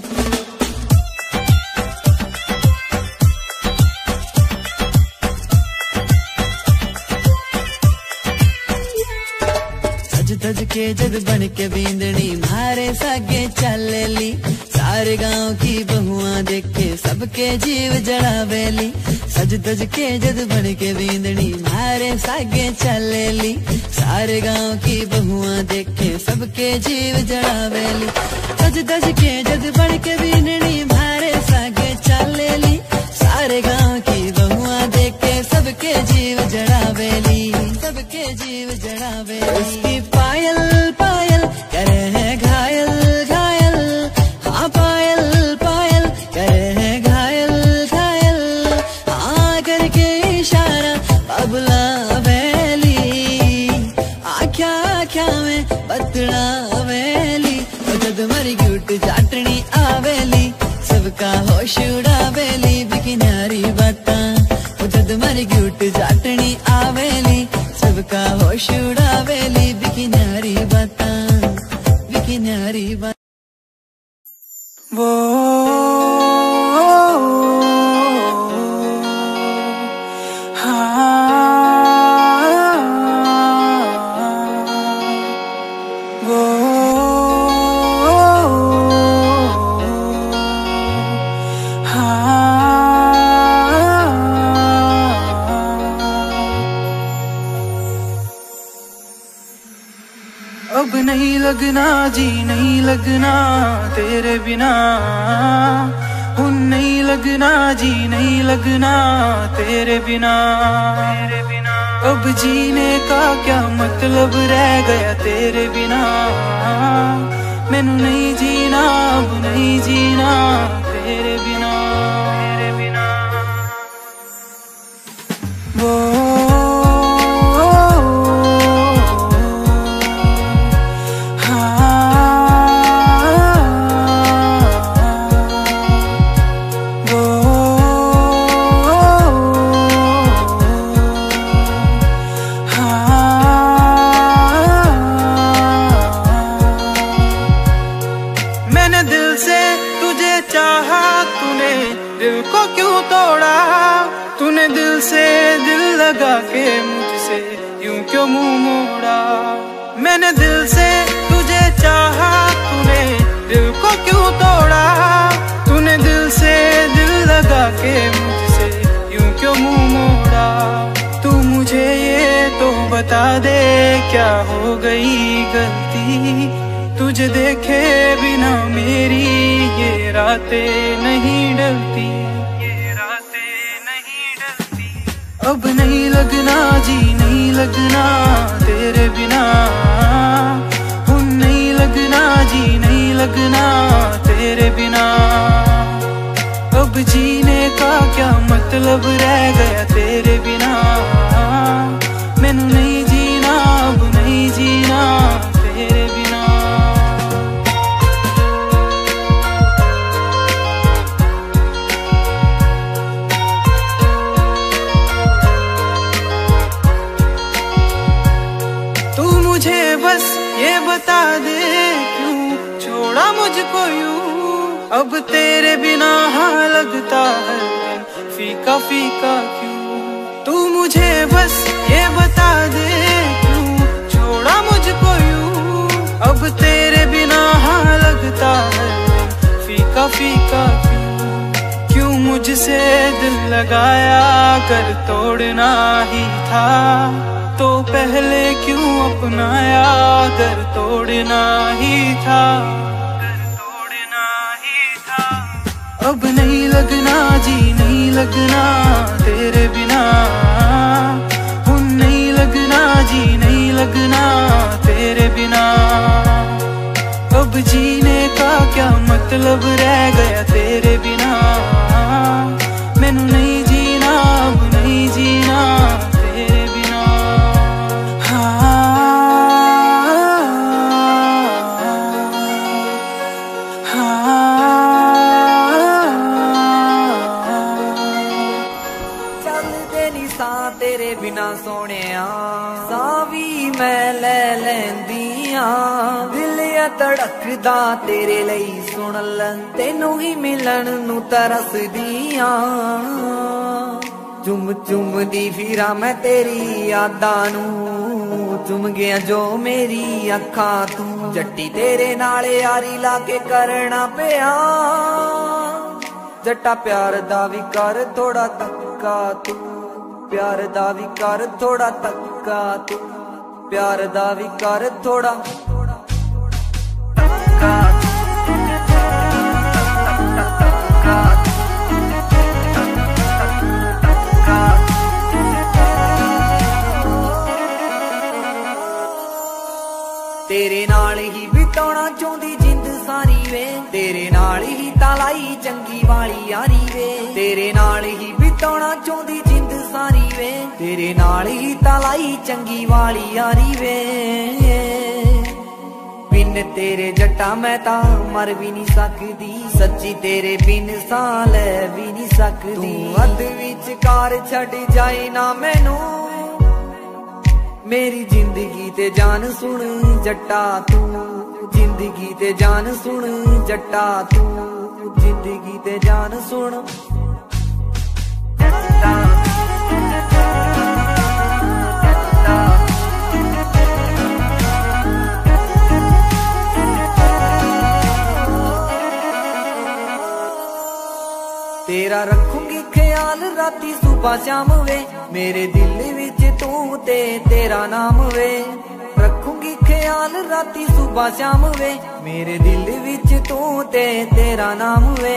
सज धज के जद बन के बींदनी, मारे सागे चलेली, सारे गांव की बहुआं देखे सबके जीव जड़ावेली। सज धज के जद बन के बींदनी, मारे सागे चलेली, सारे गांव की बहुआं देखे सबके जीव जड़ावेली। सज धज के जद बन के बींदनी, मारे सागे चलेली, सारे गांव की बहुआं देखे सबके जीव जड़ावेली, सबके जीव जड़ावेली। उसकी पायल पायल करे है घायल घायल, हाँ पायल पायल करे है घायल घायल। हाँ करके इशारा बाबुला वेली, आख्या आख्या में बतड़ा वेली, जद मरी क्यूट चाटनी आवेली, सबका होश उड़ावेली, बिकी न्यारी बातां। जद मरी क्यूट चाटनी आवेली, सबका होश उड़ावेली, बिकी न्यारी बातां, बिकी न्यारी बातां। वो हाँ वो नहीं लगना जी नहीं लगना तेरे बिना, नहीं लगना जी नहीं लगना तेरे बिना। अब जीने का क्या मतलब रह गया तेरे बिना, मैनू नहीं जीना अब नहीं जीना तेरे बिना। वो लगा के मुझसे यूं क्यों मुंह मोड़ा। मैंने दिल से तुझे चाहा, तूने दिल को क्यों तोड़ा। तूने दिल से दिल लगा के मुझसे यूं क्यों मुंह मोड़ा। तू मुझे ये तो बता दे क्या हो गई गलती, तुझे देखे बिना मेरी ये रातें नहीं डलती। अब नहीं लगना जी नहीं लगना तेरे बिना, नहीं लगना जी नहीं लगना तेरे बिना। अब जीने का क्या मतलब रह गया तेरे बिना, मैनू नहीं जीना अब नहीं जीना तेरे बिना। बस ये बता दे क्यों छोड़ा मुझको यूं, अब तेरे बिना हाँ लगता है फीका फीका क्यों। तू मुझे बस ये बता दे क्यों छोड़ा मुझको यूं, अब तेरे बिना हाँ लगता है फीका फीका क्यों। क्यों मुझसे दिल लगाया कर तोड़ना ही था, तो पहले क्यों अपनाया अगर तोड़ना ही था। अब नहीं लगना जी नहीं लगना तेरे बिना, नहीं लगना जी नहीं लगना तेरे बिना। अब जीने का क्या मतलब रह गया तेरे बिना, मैनू नहीं जीना अब नहीं जीना तेरे बिना। तेरे बिना सोनिया सां भी मैं ले लैंदियां, दिल धड़कदा तेरे लई सुन ल तेनू ही मिलन नू तरसदियां। चुम चुम दी फिरा मैं तेरी यादां नू, चुम गया जो मेरी अखां तू। जट्टी तेरे नाल यारी ला के करना पिया, जट्टा प्यार दा भी कर थोड़ा तक्का तू, प्यार दा भी कर थोड़ा तक्का तू, प्यार दा भी कर थोड़ा तक्का। तेरे नाल ही बिताना चाहती जिंद सारी वे, तेरे नाल ही तालाई चंगी वाली यारी वे। तेरे नाल ही बिताना चाहती जिंद सारी वे, तेरे नाल ही तालाई चंगी वाली यारी वे। बिन तेरे जट्टा मैं ता मर भी नहीं सकदी, सच्ची तेरे बिन सा ले भी नहीं सकदी। तू अध विचकार छड़ जाए ना मैनू, मेरी जिंदगी ते जान सुन जट्टा तू, जिंदगी ते जान सुन जट्टा तू, जिंदगी ते जान सुन जट्टा। तेरा रखूंगी ख्याल राती सुबह शाम वे, मेरे दिल विच तू ते तेरा नाम वे। रखूंगी ख्याल राती सुबह शाम वे, मेरे दिल विच तू ते तेरा नाम वे।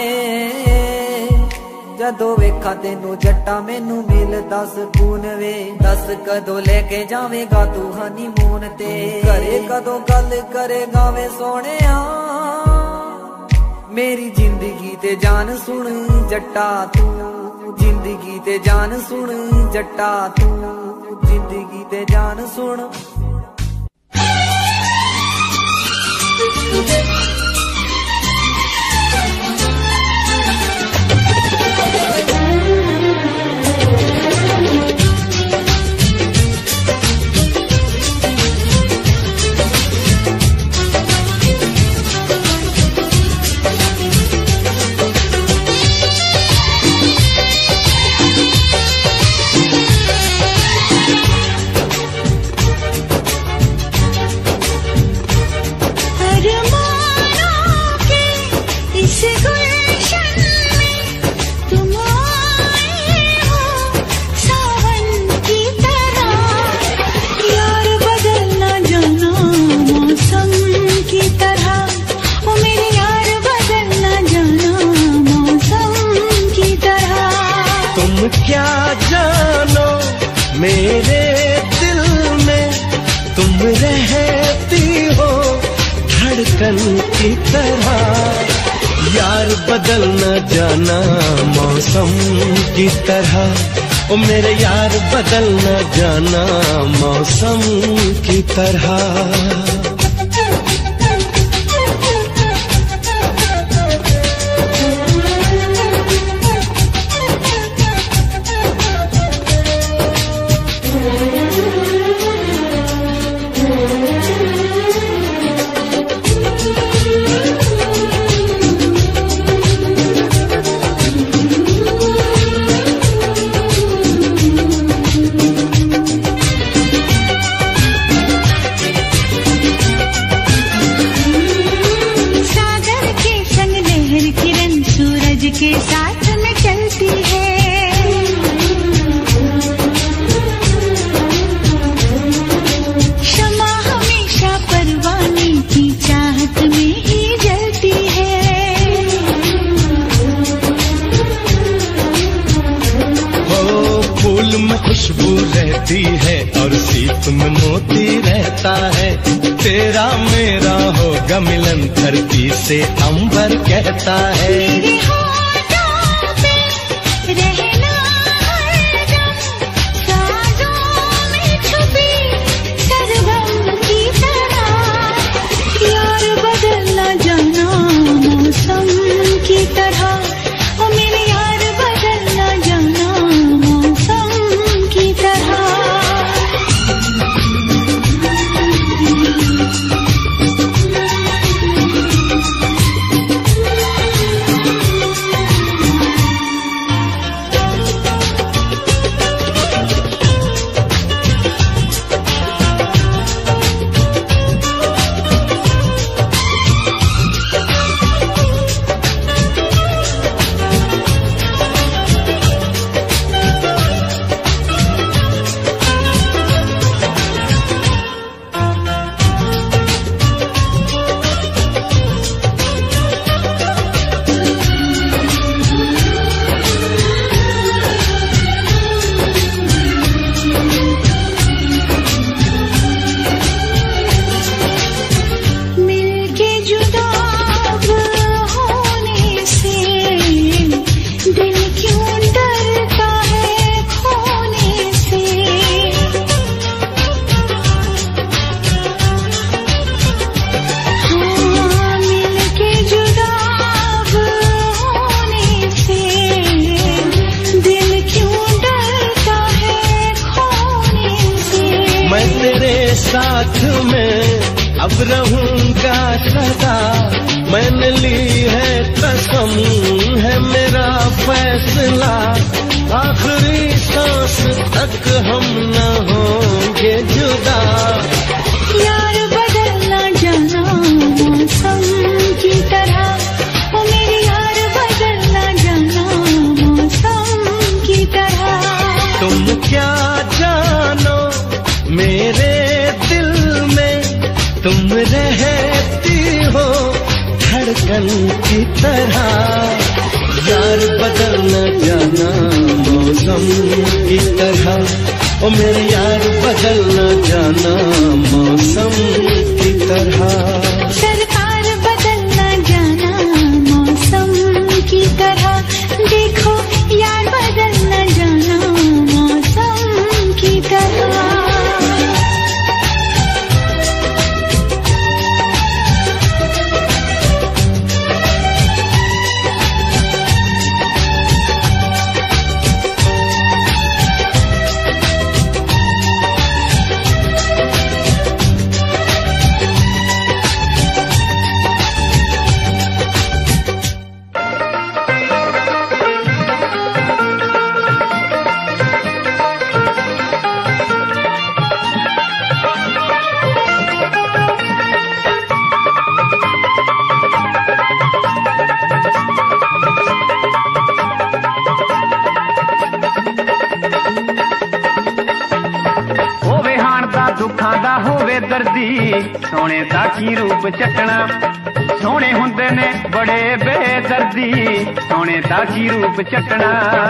जदों वेखा तेनू जट्टा मैनू मिलदा सकून वे, दस कदों लेके जावेगा तू हनीमून ते, करे कदों गल करेगा वे सोहणिया, मेरी जिंदगी ते जान सुन जट्टा तू, जिंदगी ते जान सुन जट्टा तू, जिंदगी ते जान सुन। क्या जानो मेरे दिल में तुम रहती हो धड़कन की तरह, यार बदल न जाना मौसम की तरह, ओ मेरे यार बदल न जाना मौसम की तरह। के साथ में चलती है, शमा हमेशा परवाने की चाहत में ही जलती है। ओ फूल में खुशबू रहती है और सीप में मोती रहता है, तेरा मेरा होगा मिलन धरती से अंबर कहता है। रहना हरदम साजों में छुपी सरगम की तरह, यार बदलना जाना मौसम की तरह, ओ मेरे यार बदलना जाना मौसम की तरह। साथ में अब रहूंगा सदा, मैंने ली है कसम है मेरा फैसला, आखिरी सांस तक हम न होंगे जुदा। यार बदलना जाना मौसम की तरह, ओ मेरे यार बदलना जाना मौसम की तरह। तुम क्या जानो मेरे दिल में लगन की तरह। यार बदल न जाना मौसम की तरह, ओ मेरे यार बदल न जाना मौसम की तरह। सरकार बदल न जाना मौसम की तरह, देखो यार बदल न जाना मौसम की तरह। सोने दा की रूप चटना, सोने हुंदे ने बड़े बेदर्दी, सोने दा की रूप चटना।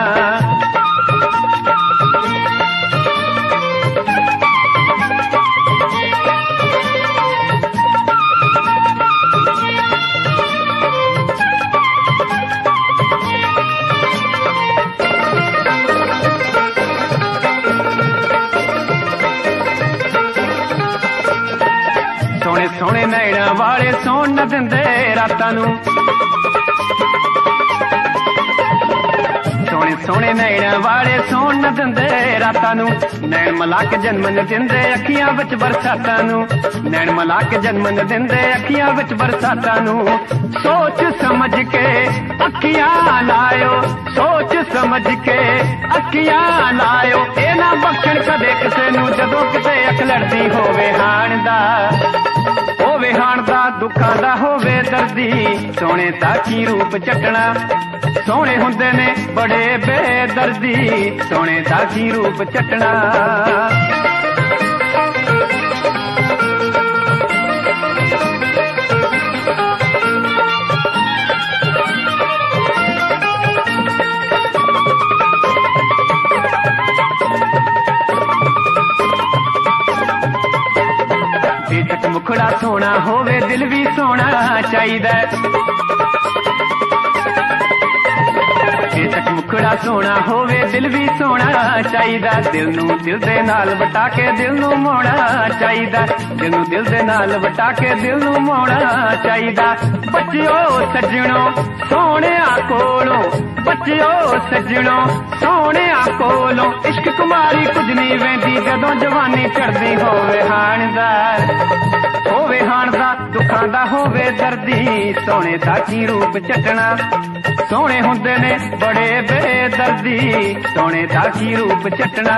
सोने नैना वाले सोन न दिंदे रातां नू, सोने सोने नैना वाले सोन न दिंदे रातां नू। नैन मला के जन्म न दिंदे अखियां विच बरसातां नू, नैन मला के जन्म न दिंदे अखियां विच बरसातां नू। सोच समझ के अखियां लायो, सोच समझ के अखियां लायो, ए ना बख्शण कदे किसे नू जदों किते अख लड़दी होवे हाण दा, होवे हाण दा दुखां दा होवे दर्दी। सोने दा की रूप चटना, सोने हुंदे ने बड़े बेदर्दी, सोने दा की रूप चटना। बेशक मुखड़ा सोना होवे दिल भी सोना चाहिदा, बेशक मुखड़ा सोना होवे दिल भी सोना चाहिदा। दिल नू दिल दे नाल वटा के दिल नू मोड़ा चाहिदा, दिल नू दिल दे नाल वटा के दिल नू मोड़ा चाहिदा। बच्चियो सजणो सोने कोलों, बच्चियो सजणो सोने कोलों, इश्क कुमारी कुछ नहीं वेंदी जदों जवानी चढ़दी होवे हाणदार, होवे हाणदा दुखां दा होवे दर्दी। सोने दा की रूप चटना, सोने हुंदे ने बड़े बेदर्दी, सोने दा की रूप चटना।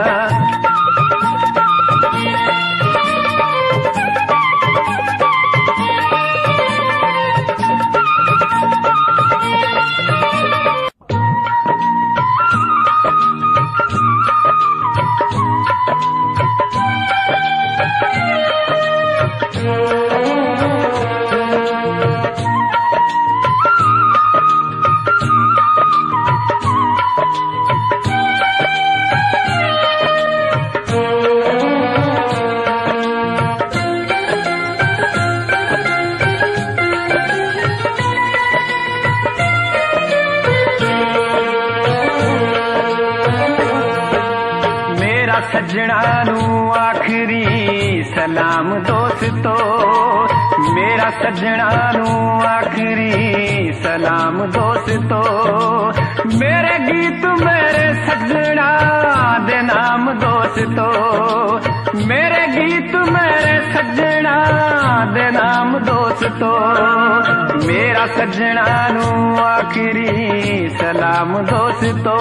सजना नू आखरी सलाम दोस्तो, मेरा सजना नू आखरी सलाम दोस्तो। मेरे गीत मेरे सजना दे नाम दोस्तो, मेरे गीत मेरे सजना दे नाम दोस्तो। मेरा सजना नू आखरी सलाम दोस्तो।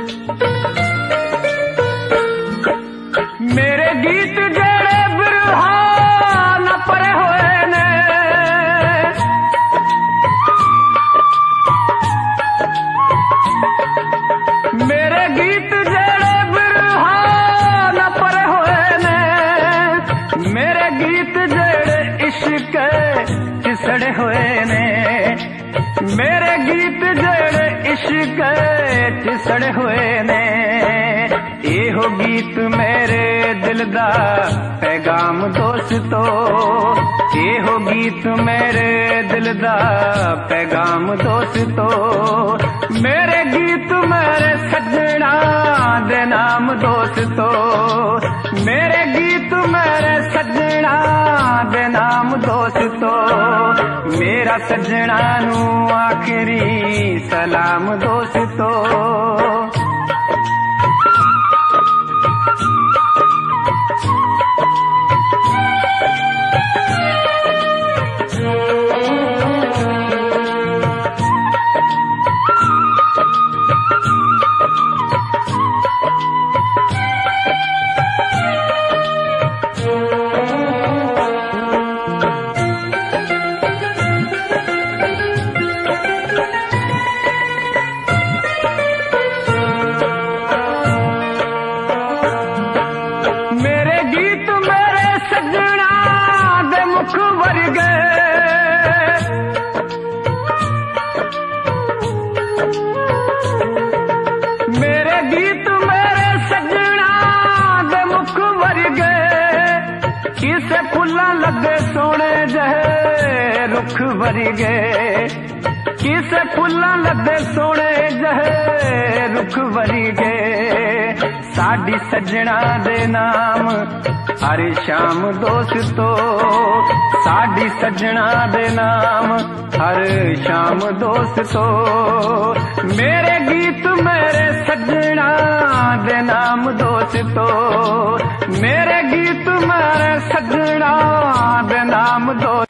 मेरे गीत जड़े बिरहा मेरे गीत जेड़े इश्क च सड़े हुए ने, एहो गीत मेरे दिल दा पैगाम दोस्तों, एहो गीत मेरे दिल दा पैगाम दोस्तों, मेरे गीत मेरे सजना दे नाम दोस्तों, मेरे गीत मेरे सजना दे नाम दोस्तों, मेरा सजना नू आखिरी सलाम दोस्तों। किसे फुल्ला लगे सोने जहे रुख भरी गए, किसे फुल्ला लगे सोने जहे रुख भरी गए, साडी सजना दे नाम हर शाम दोस्तों, साडी सजना दे नाम हर शाम दोस्तों, मेरे गीत मेरे सजना दे नाम दोस्तों, मेरे गीत मेरे सजना दे नाम दोस्तों।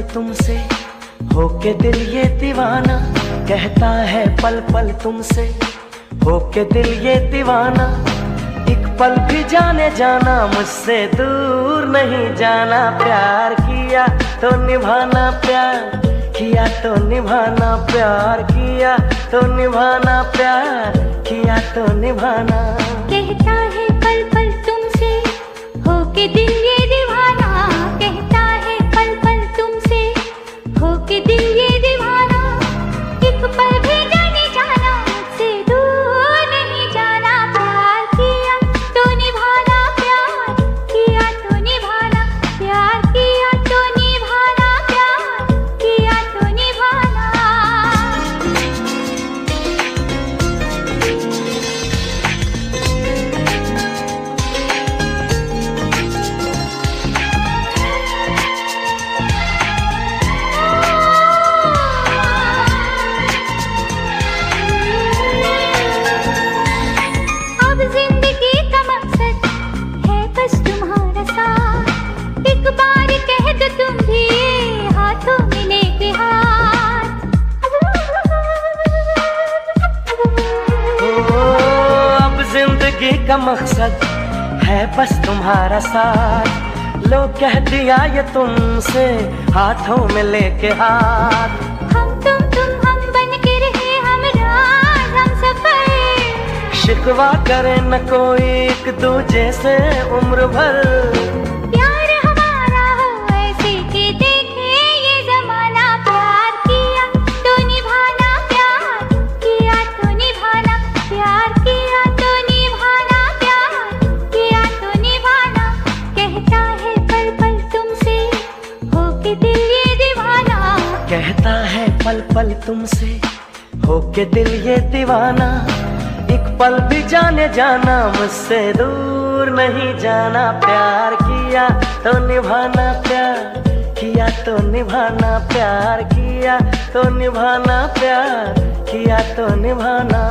तुमसे, होके दिल ये दीवाना, कहता है पल पल तुमसे, होके दिल ये दीवाना। एक पल भी जाने जाना, मुझसे दूर नहीं जाना। प्यार किया तो निभाना, प्यार किया तो निभाना, प्यार किया तो निभाना, प्यार किया तो निभाना। कहता है पल पल तुमसे, होके दिल ये दीवाना, कहता है पल पल तुमसे, होके दिल ये दीवाना। एक पल भी जाने जाना, मुझसे दूर नहीं जाना। प्यार किया तो निभाना, प्यार किया तो निभाना, प्यार किया तो निभाना, प्यार किया तो निभाना। अब जिंदगी का मकसद है बस तुम्हारा साथ। एक बार कह दो तुम भी, हाथों में लेके हाथ। ओ, अब जिंदगी का मकसद है बस तुम्हारा साथ। लो कह दिया ये तुमसे, हाथों में लेके हाथ। हम तुम हम बन के रहे हमरा हम सफर। शिकवा करे न कोई एक दूजे से उम्र भर। प्यार हमारा हो ऐसे कि देखे ये जमाना। प्यार किया तो निभाना, प्यार किया तो निभाना, प्यार किया तो निभाना, प्यार किया तो निभाना। कहता है पल पल तुमसे, होके दिल ये दीवाना, कहता है पल पल तुमसे, होके दिल ये दीवाना। एक पल भी जाने जाना, मुझसे दूर नहीं जाना। प्यार किया तो निभाना, प्यार किया तो निभाना, प्यार किया तो निभाना, प्यार किया तो निभाना।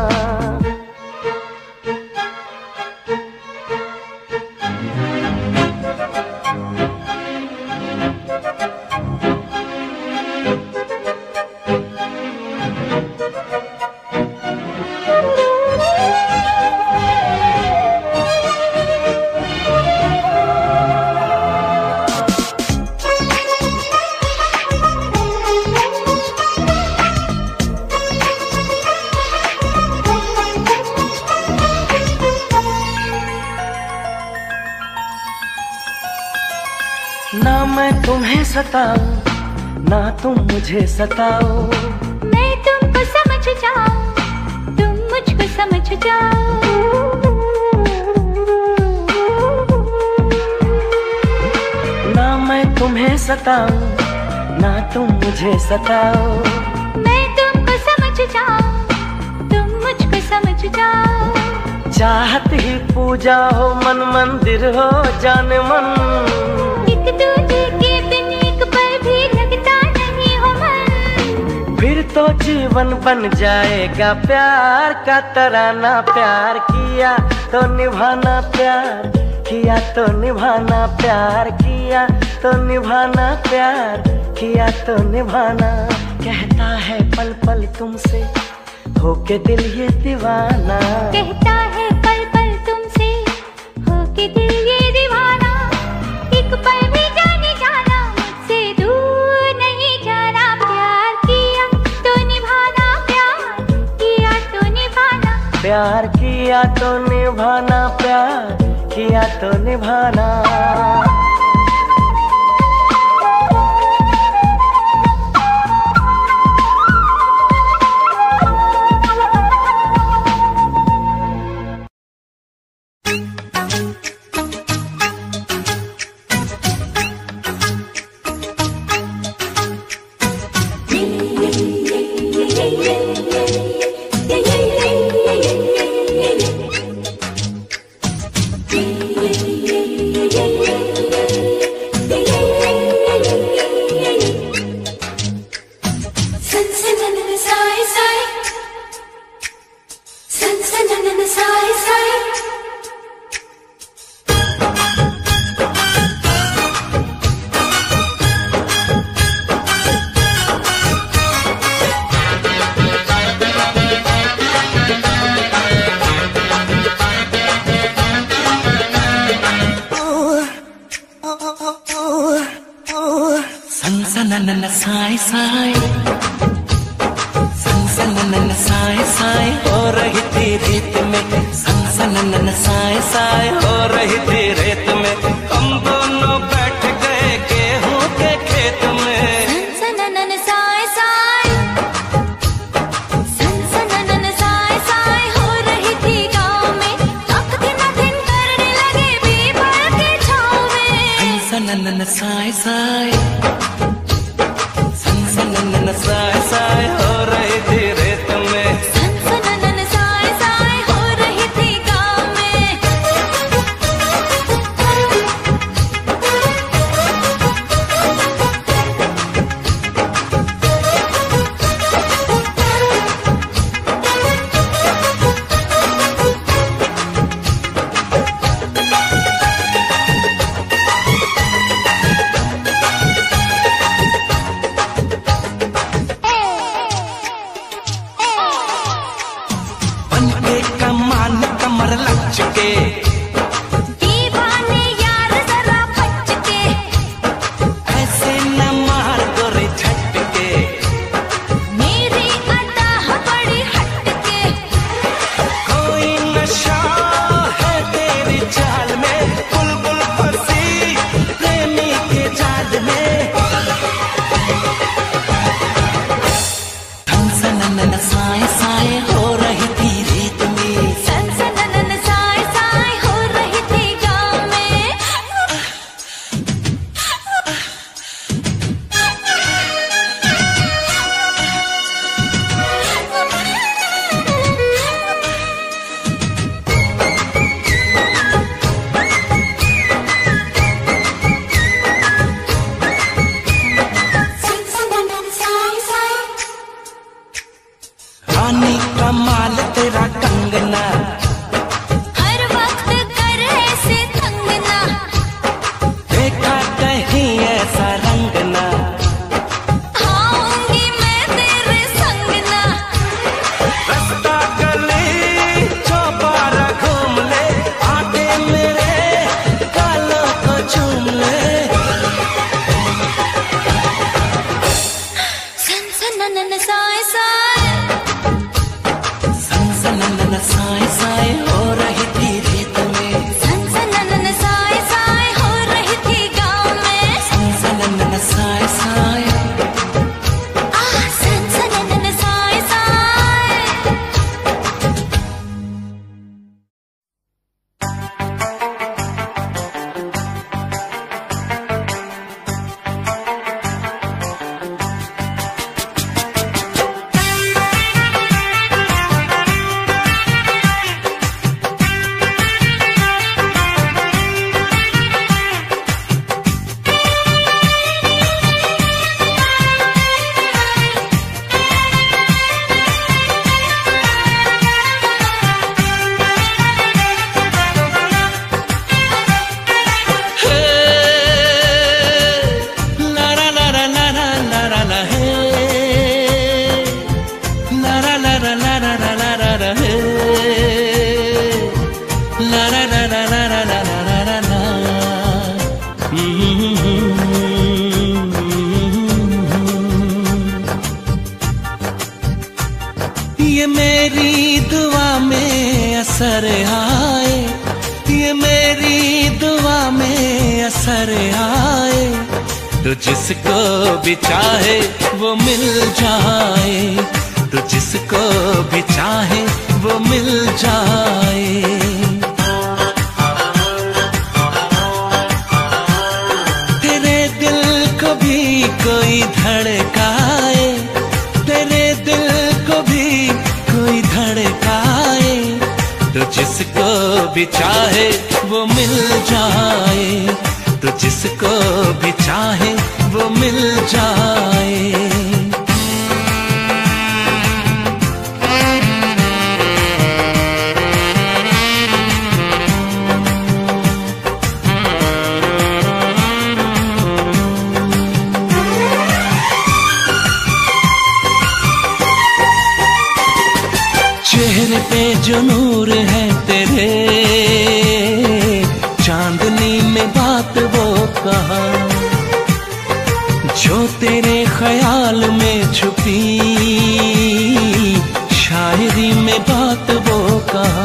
ना मैं तुम्हें सताऊं, ना तुम मुझे सताओ। मैं तुमको समझ जाऊं, तुम मुझको समझ जाओ। ना मैं तुम्हें सताऊं, ना तुम मुझे सताओ। मैं तुमको समझ जाऊं, तुम मुझको समझ जाओ। चाहत ही पूजा हो, मन मंदिर हो जाने मन। एक दूजे के बिन एक पल भी लगता नहीं हो मन। फिर तो जीवन बन जाएगा प्यार का तराना। प्यार किया तो निभाना, प्यार किया तो निभाना, प्यार किया तो निभाना, प्यार किया तो निभाना। कहता है पल पल तुमसे, होके दिल ये दीवाना। कहता है पल पल तुमसे, होके दिल ये दीवाना। एक पल भी जाने जाना, मुझसे दूर नहीं जाना। प्यार किया तो निभाना, प्यार किया तो निभाना, प्यार किया तो निभाना, प्यार किया तो निभाना। साए साए, सन सन साए साए हो रही थी रेत में, सन सन साए साए हो रही थी रेत में, हम दोनों बैठ गए गेहूं के खेत में। सन सन साए साए, सन सन साए साए हो रही थी गाँव में, तक दिन दिन करने लगे पीपल के छाँव में। सन साए साए, सन साए साए हो रही थी रेत में, सन सन साए साए हो रही थी गाँव में। बनके कमान कमर लच के, दीवाने यार जरा बच के, ऐसे न मार गोरे झटके, मेरी अदा बड़ी हट के। कोई नशा है तेरी चाल में, बुलबुल फंसी प्रेमी के जाल में। सन साए साए हो रही थी रेत में, सन सन साए साए हो रही थी गाँव में। सन सन साए साए, रानी कमाल तेरा कंगना, हर वक्त कर ऐसे तंगना, देखा कहीं ऐसा रंगना, आऊंगी मैं तेरे संगना। रास्ता गली चौबारा घूम ले, आके मेरे गालों को चूम ले। सन सन साए साए, सन साए साए हो रही थी रेत में, सन सन साए साए हो रही थी गाँव में। सन साए साए। सन सन साए साए। ये मेरी दुआ में असर आए, ये मेरी दुआ में असर आए, तो जिसको भी चाहे वो मिल जाए, तो जिसको भी चाहे वो मिल जाए। तेरे दिल को भी कोई धड़काए, तेरे दिल को भी कोई धड़काए, तो जिसको भी चाहे वो मिल जाए, तो जिसको भी चाहे वो मिल जाए। चेहरे पे जो नूर है तेरे, चांदनी में बात वो कहा, जो तेरे ख्याल में छुपी, शायरी में बात वो कहा।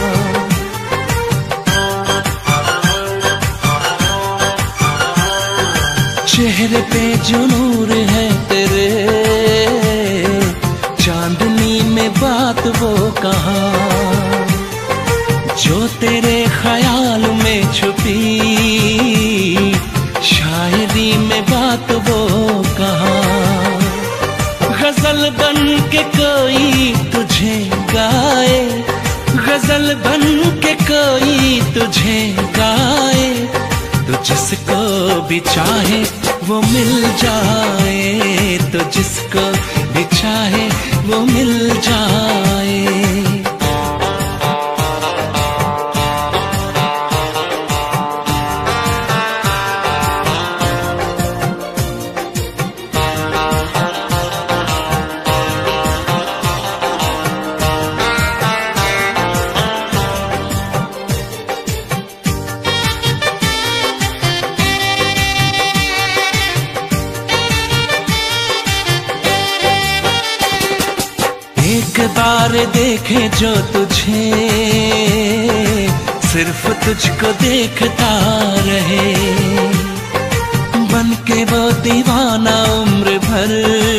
चेहरे पे जो नूर है तेरे, चांदनी में बात वो कहा। जो तेरे ख्याल में छुपी, शायरी में बात वो कहा। गजल बन के कोई तुझे गाए, गजल बन के कोई तुझे गाए, तो जिसको भी चाहे वो मिल जाए, तो जिसको भी चाहे वो मिल जाए। एक बार देखे जो तुझे, सिर्फ तुझको देखता रहे, बन के वो दीवाना उम्र भर,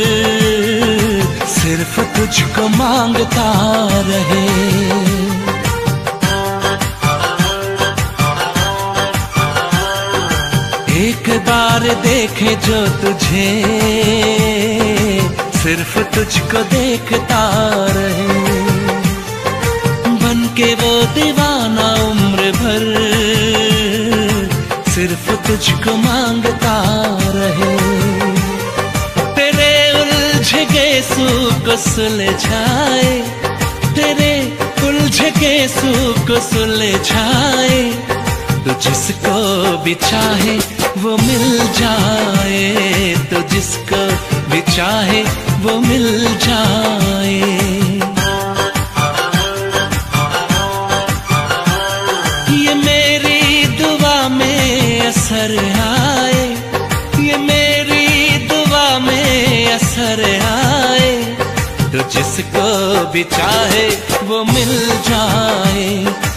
सिर्फ तुझको मांगता रहे। एक बार देखे जो तुझे, सिर्फ तुझको देखता रहे, बन के वो दीवाना उम्र भर, सिर्फ तुझको मांगता रहे। तेरे उलझे गेसू को सुलझाए, तेरे उलझे गेसू को सुलझाए, तो जिसको भी चाहे वो मिल जाए, तो जिसको भी चाहे वो मिल जाए। ये मेरी दुआ में असर आए, ये मेरी दुआ में असर आए, तो जिसको भी चाहे वो मिल जाए।